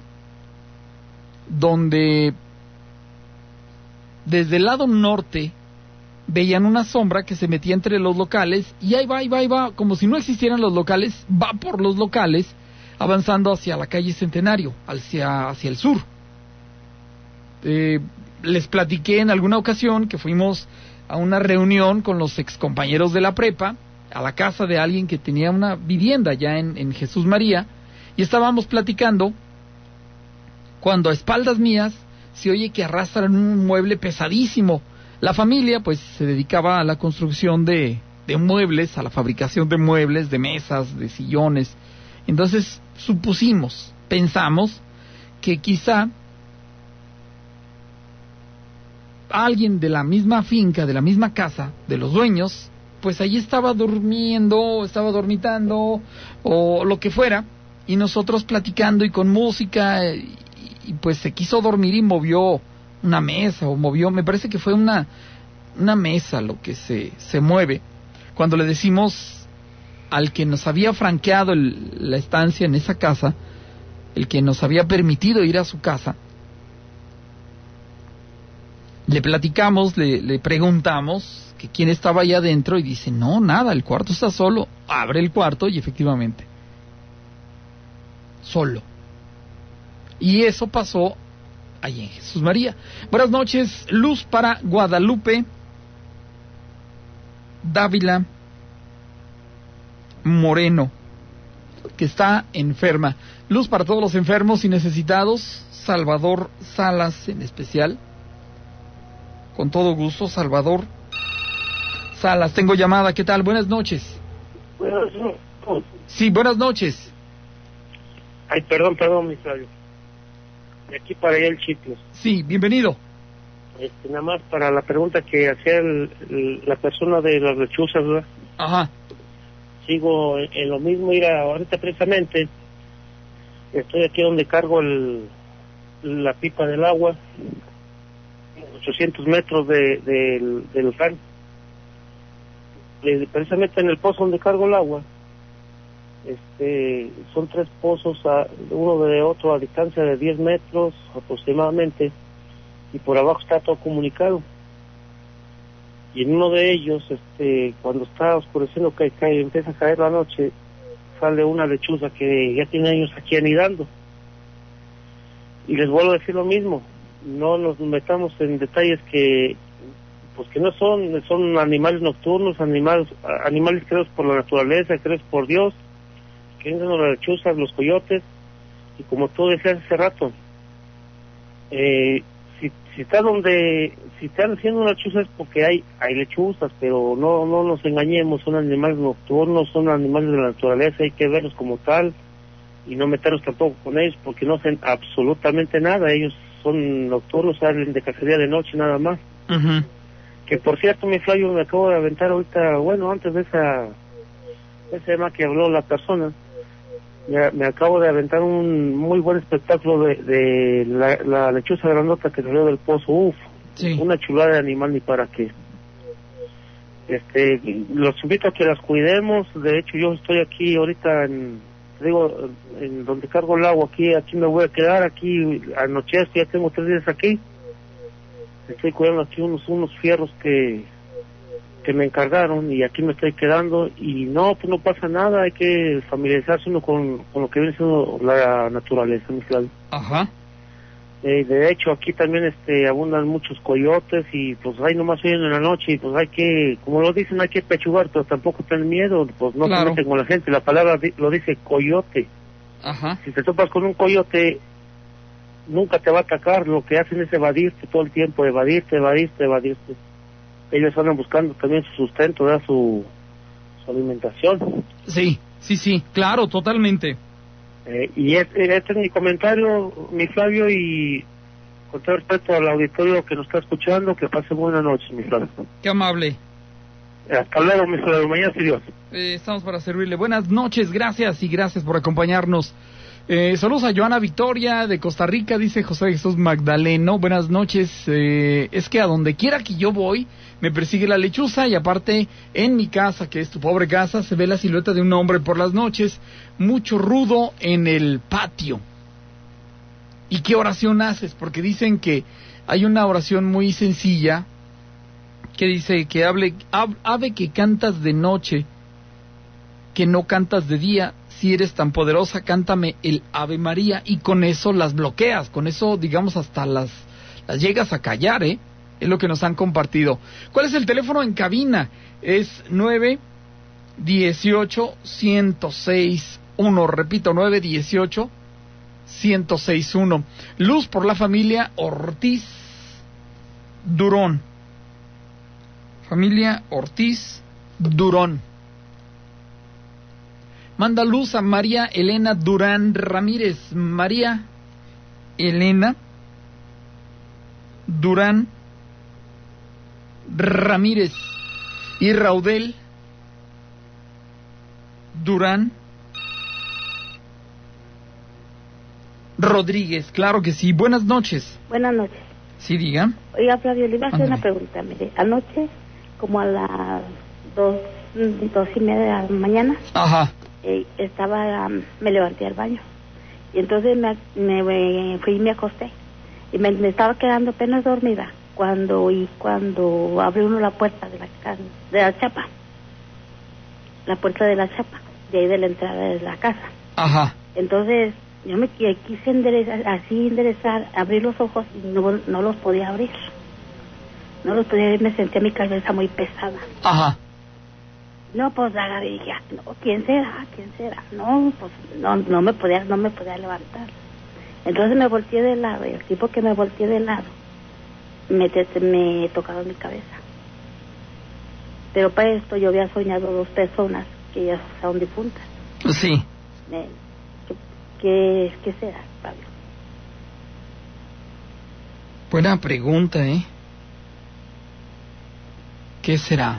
donde desde el lado norte veían una sombra que se metía entre los locales y ahí va, ahí va, ahí va, como si no existieran los locales, va por los locales, avanzando hacia la calle Centenario, hacia, hacia el sur. Eh, les platiqué en alguna ocasión que fuimos a una reunión con los excompañeros de la prepa, a la casa de alguien que tenía una vivienda ya en, en Jesús María, y estábamos platicando cuando a espaldas mías se oye que arrastran un mueble pesadísimo. La familia pues se dedicaba a la construcción de, de muebles, a la fabricación de muebles, de mesas, de sillones. Entonces supusimos, pensamos que quizá alguien de la misma finca, de la misma casa, de los dueños, pues allí estaba durmiendo, estaba dormitando o lo que fuera, y nosotros platicando y con música, y, y pues se quiso dormir y movió una mesa o movió, me parece que fue una una mesa lo que se, se mueve. Cuando le decimos al que nos había franqueado el, la estancia en esa casa, el que nos había permitido ir a su casa, le platicamos, le, le preguntamos que quién estaba allá adentro y dice, no, nada, el cuarto está solo. Abre el cuarto y efectivamente, solo. Y eso pasó allí en Jesús María. Buenas noches, luz para Guadalupe Dávila Moreno, que está enferma. Luz para todos los enfermos y necesitados, Salvador Salas en especial. Con todo gusto, Salvador Salas. Tengo llamada, ¿qué tal? Buenas noches. Buenas noches. Sí, buenas noches. Ay, perdón, perdón, mi Flavio. De aquí para allá el Chitlos. Sí, bienvenido. Este, nada más para la pregunta que hacía el, el, la persona de las lechuzas, ¿verdad? Ajá. Sigo en, en lo mismo, ir a, ahorita precisamente, estoy aquí donde cargo el, la pipa del agua, ochocientos metros de, de, del, del ran. Eh, precisamente en el pozo donde cargo el agua, este, son tres pozos, a, uno de otro a distancia de diez metros aproximadamente, y por abajo está todo comunicado. Y en uno de ellos, este, cuando está oscureciendo, que cae, empieza a caer la noche, sale una lechuza que ya tiene años aquí anidando. Y les vuelvo a decir lo mismo, no nos metamos en detalles que, pues que no son, son animales nocturnos, animales, animales creados por la naturaleza, creados por Dios, que entran las lechuzas, los coyotes, y como tú decías hace rato, eh, si, si está donde, si están haciendo una lechuza es porque hay, hay lechuzas, pero no, no nos engañemos, son animales nocturnos, son animales de la naturaleza, hay que verlos como tal, y no meterlos tampoco con ellos, porque no hacen absolutamente nada, ellos son nocturnos, salen de cacería de noche nada más. Uh-huh. Que por cierto, mi Flavio, me acabo de aventar ahorita, bueno, antes de esa, ese tema que habló la persona, me, me acabo de aventar un muy buen espectáculo de, de la, la lechuza grandota que salió del pozo. Uf, sí. Una chulada de animal, ni para qué. Este, los invito a que las cuidemos. De hecho, yo estoy aquí ahorita en, digo, en donde cargo el agua, aquí, aquí me voy a quedar, aquí anochezco, ya tengo tres días aquí. estoy cuidando aquí unos unos fierros que que me encargaron y aquí me estoy quedando y no, pues no pasa nada, hay que familiarizarse uno con, con lo que viene siendo la naturaleza, mi Flavio. Ajá. Eh, de hecho, aquí también este abundan muchos coyotes y pues ahí nomás vienen en la noche y pues hay que, como lo dicen, hay que pechugar, pero tampoco tener miedo, pues no claro. se meten con la gente, la palabra di- lo dice coyote. Ajá. Si te topas con un coyote, nunca te va a atacar, lo que hacen es evadirte todo el tiempo, evadirte, evadirte, evadirte. Ellos andan buscando también su sustento, ¿verdad? Su, su alimentación. Sí, sí, sí, claro, totalmente. Eh, y este, este es mi comentario, mi Flavio, y con todo respeto al auditorio que nos está escuchando, que pase buena noche, mi Flavio. Qué amable. Hasta luego, mi Flavio, mañana sí Dios. Eh, estamos para servirle. Buenas noches, gracias y gracias por acompañarnos. Eh, saludos a Joana Victoria de Costa Rica, dice José Jesús Magdaleno. Buenas noches, eh, es que a donde quiera que yo voy me persigue la lechuza y aparte en mi casa, que es tu pobre casa, se ve la silueta de un hombre por las noches, mucho rudo en el patio. ¿Y qué oración haces? Porque dicen que hay una oración muy sencilla que dice que hable, ave que cantas de noche, que no cantas de día. Si eres tan poderosa, cántame el Ave María, y con eso las bloqueas, con eso, digamos, hasta las, las llegas a callar, ¿eh? Es lo que nos han compartido. ¿Cuál es el teléfono en cabina? Es nueve dieciocho ciento seis uno, repito, nueve dieciocho ciento seis uno. Luz por la familia Ortiz Durón. Familia Ortiz Durón. Manda luz a María Elena Durán Ramírez. María Elena Durán Ramírez. Y Raudel Durán Rodríguez. Claro que sí. Buenas noches. Buenas noches. Sí, diga. Oiga, Flavio, le iba a hacer Ándale. una pregunta. Mire, anoche, como a las dos, dos y media de la mañana, Ajá. eh, estaba, um, me levanté al baño. Y entonces me, me, me fui y me acosté. Y me, me estaba quedando apenas dormida cuando y cuando abrió uno la puerta de la, ca- de la chapa. La puerta de la chapa, de ahí de la entrada de la casa. Ajá. Entonces yo me qui- quise enderezar, así enderezar, abrir los ojos y no, no los podía abrir. No los podía abrir, me sentía mi cabeza muy pesada. Ajá. No, pues agarré y dije, ah, no, ¿quién será? ¿Quién será? No, pues no, no me podía, no me podía levantar. Entonces me volteé de lado y el tipo que me volteé de lado me, te- me tocaba mi cabeza. Pero para esto yo había soñado dos personas que ya son difuntas. Sí. Me- ¿Qué, qué será, Pablo? Buena pregunta, ¿eh? ¿Qué será?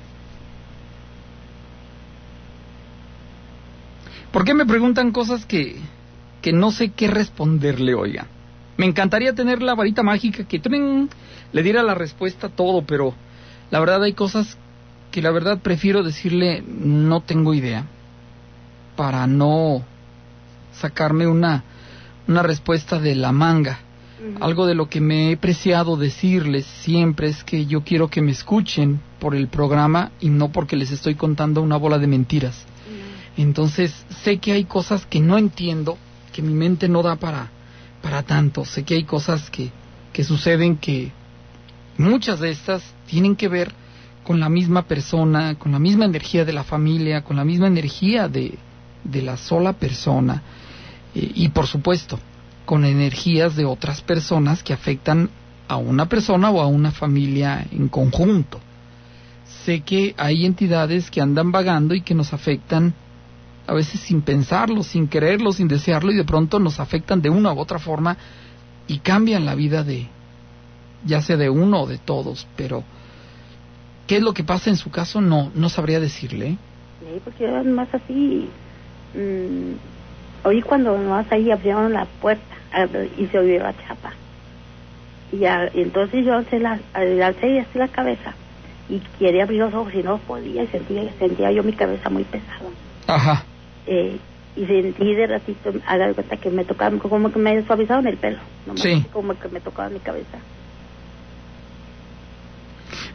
¿Por qué me preguntan cosas que, que no sé qué responderle, oiga? Me encantaría tener la varita mágica que ¡trin! Le diera la respuesta a todo, pero la verdad hay cosas que la verdad prefiero decirle no tengo idea, para no sacarme una, una respuesta de la manga. Uh-huh. Algo de lo que me he preciado decirles siempre es que yo quiero que me escuchen por el programa y no porque les estoy contando una bola de mentiras. Uh-huh. Entonces sé que hay cosas que no entiendo, que mi mente no da para, para tanto. Sé que hay cosas que, que suceden que muchas de estas tienen que ver con la misma persona, con la misma energía de la familia, con la misma energía de, de la sola persona. Y, y por supuesto, con energías de otras personas que afectan a una persona o a una familia en conjunto. Sé que hay entidades que andan vagando y que nos afectan a veces sin pensarlo, sin quererlo, sin desearlo, y de pronto nos afectan de una u otra forma y cambian la vida de, ya sea de uno o de todos. Pero ¿qué es lo que pasa en su caso? No, no sabría decirle. Sí, porque yo más así... Mmm, oí cuando nomás ahí abrieron la puerta y se oyó la chapa. Y, ya, y entonces yo alcé, la, alcé así la cabeza y quería abrir los ojos y no podía, y sentía, sentía yo mi cabeza muy pesada. Ajá. Eh, y sentí de ratito, a dar cuenta que me tocaba, como que me suavizaban el pelo. Nomás sí. Como que me tocaba mi cabeza.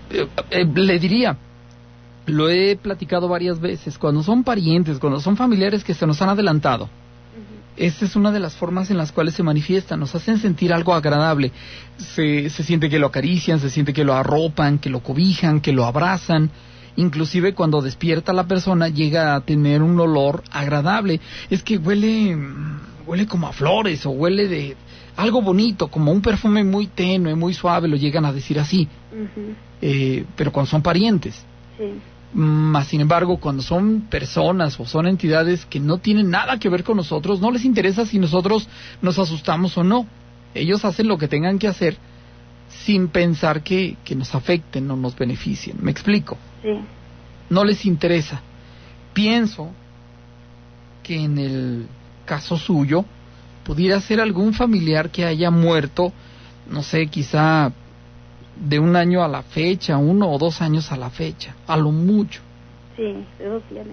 eh, eh, le diría, lo he platicado varias veces, cuando son parientes, cuando son familiares que se nos han adelantado, uh-huh. esta es una de las formas en las cuales se manifiestan, nos hacen sentir algo agradable, se, se siente que lo acarician, se siente que lo arropan, que lo cobijan, que lo abrazan, inclusive cuando despierta la persona llega a tener un olor agradable, es que huele, huele como a flores o huele de algo bonito, como un perfume muy tenue, muy suave, lo llegan a decir así, uh-huh. eh, pero cuando son parientes. Sí. Más sin embargo, cuando son personas o son entidades que no tienen nada que ver con nosotros, no les interesa si nosotros nos asustamos o no. Ellos hacen lo que tengan que hacer sin pensar que, que nos afecten o nos beneficien. ¿Me explico? Sí. No les interesa. Pienso que en el caso suyo pudiera ser algún familiar que haya muerto, no sé, quizá de un año a la fecha, uno o dos años a la fecha, a lo mucho. Sí, eso tiene.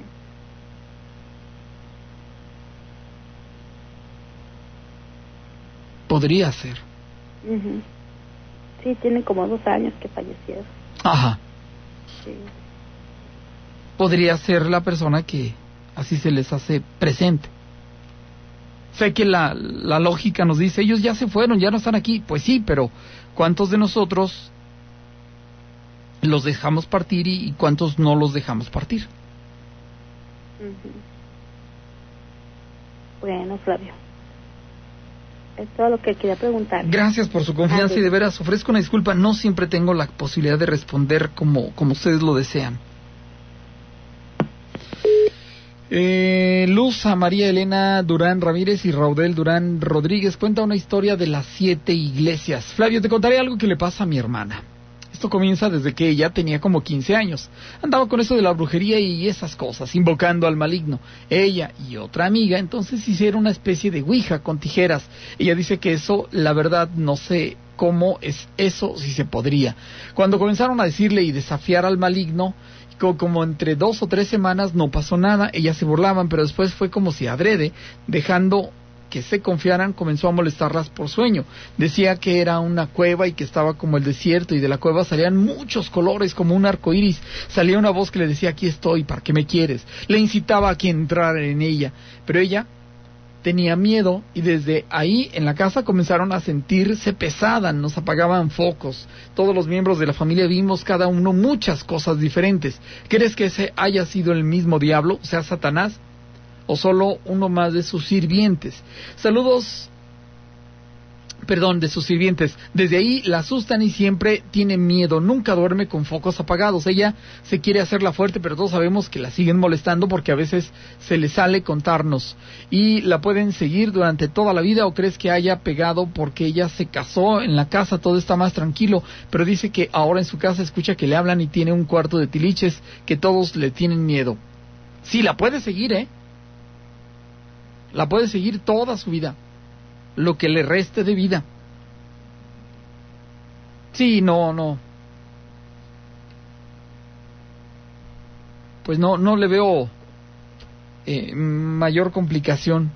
Podría ser. Uh-huh. Sí, tiene como dos años que fallecieron. Ajá. Sí. Podría ser la persona que así se les hace presente. Sé que la, la lógica nos dice, ellos ya se fueron, ya no están aquí. Pues sí, pero ¿cuántos de nosotros los dejamos partir y, y cuántos no los dejamos partir? Uh-huh. Bueno, Flavio, es todo lo que quería preguntar. Gracias por su confianza. Adiós. Y de veras ofrezco una disculpa, no siempre tengo la posibilidad de responder como, como ustedes lo desean. Eh, Luz a María Elena Durán Ramírez y Raudel Durán Rodríguez cuenta una historia de las siete iglesias. Flavio, te contaré algo que le pasa a mi hermana. Esto comienza desde que ella tenía como quince años. Andaba con eso de la brujería y esas cosas, invocando al maligno. Ella y otra amiga entonces hicieron una especie de ouija con tijeras. Ella dice que eso, la verdad, no sé cómo es eso, si se podría. Cuando comenzaron a decirle y desafiar al maligno, como entre dos o tres semanas no pasó nada, ellas se burlaban, pero después fue como si adrede, dejando que se confiaran, comenzó a molestarlas por sueño. Decía que era una cueva y que estaba como el desierto, y de la cueva salían muchos colores como un arco iris. Salía una voz que le decía, aquí estoy, ¿para qué me quieres? Le incitaba a que entrara en ella, pero ella tenía miedo, y desde ahí en la casa comenzaron a sentirse pesada, nos apagaban focos. Todos los miembros de la familia vimos cada uno muchas cosas diferentes. ¿Crees que ese haya sido el mismo diablo, o sea, Satanás, o solo uno más de sus sirvientes? Saludos, perdón, de sus sirvientes. Desde ahí la asustan y siempre tiene miedo, nunca duerme con focos apagados. Ella se quiere hacerla fuerte, pero todos sabemos que la siguen molestando porque a veces se le sale contarnos. ¿Y la pueden seguir durante toda la vida, o crees que haya pegado porque ella se casó? En la casa todo está más tranquilo, pero dice que ahora en su casa escucha que le hablan y tiene un cuarto de tiliches, que todos le tienen miedo. Sí, la puede seguir, ¿eh? La puede seguir toda su vida, lo que le reste de vida. Sí, no, no. Pues no, no le veo eh, mayor complicación.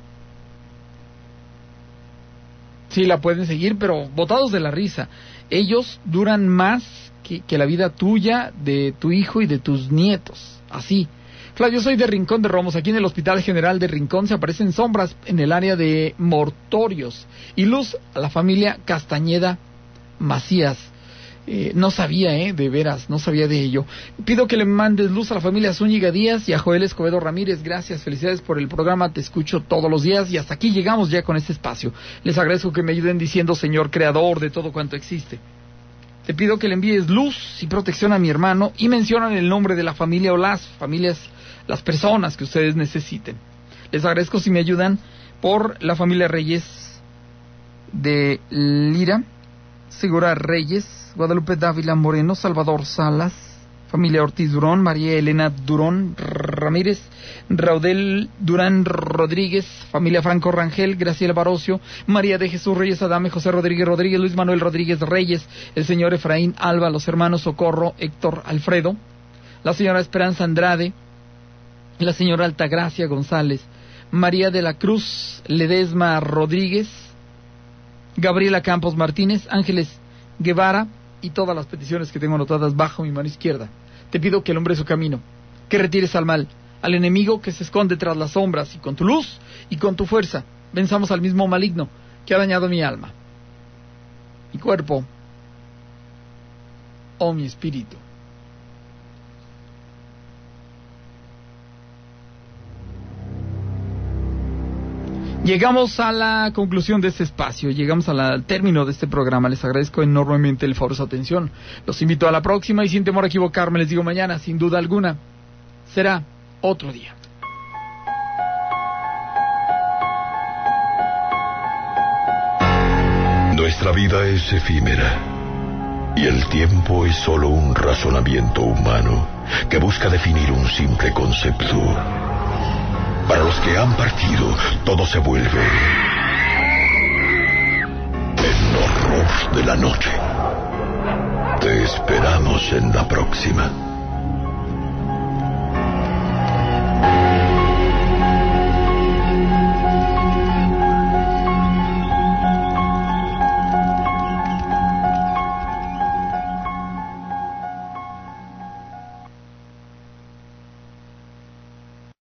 Sí, la pueden seguir, pero botados de la risa. Ellos duran más que, que la vida tuya, de tu hijo y de tus nietos. Así. Flavio, soy de Rincón de Romos. Aquí en el Hospital General de Rincón se aparecen sombras en el área de mortorios. Y luz a la familia Castañeda Macías. Eh, no sabía, eh, de veras, no sabía de ello. Pido que le mandes luz a la familia Zúñiga Díaz y a Joel Escobedo Ramírez. Gracias, felicidades por el programa, te escucho todos los días y hasta aquí llegamos ya con este espacio. Les agradezco que me ayuden diciendo, Señor creador de todo cuanto existe. Te pido que le envíes luz y protección a mi hermano y mencionan el nombre de la familia o las familias, las personas que ustedes necesiten. Les agradezco si me ayudan por la familia Reyes de Lira, Segura Reyes, Guadalupe Dávila Moreno, Salvador Salas, familia Ortiz Durón, María Elena Durón Ramírez, Raudel Durán Rodríguez, familia Franco Rangel, Graciela Barocio, María de Jesús Reyes Adame, José Rodríguez Rodríguez, Luis Manuel Rodríguez Reyes, el señor Efraín Alba, los hermanos Socorro, Héctor Alfredo, la señora Esperanza Andrade, la señora Altagracia González, María de la Cruz Ledesma Rodríguez, Gabriela Campos Martínez, Ángeles Guevara, y todas las peticiones que tengo anotadas bajo mi mano izquierda. Te pido que alumbres su camino, que retires al mal, al enemigo que se esconde tras las sombras, y con tu luz y con tu fuerza venzamos al mismo maligno que ha dañado mi alma, mi cuerpo o mi espíritu. Llegamos a la conclusión de este espacio, llegamos al, al término de este programa. Les agradezco enormemente el favor de su atención. Los invito a la próxima y sin temor a equivocarme les digo mañana, sin duda alguna, será otro día. Nuestra vida es efímera y el tiempo es solo un razonamiento humano que busca definir un simple concepto. Para los que han partido, todo se vuelve el horror de la noche. Te esperamos en la próxima.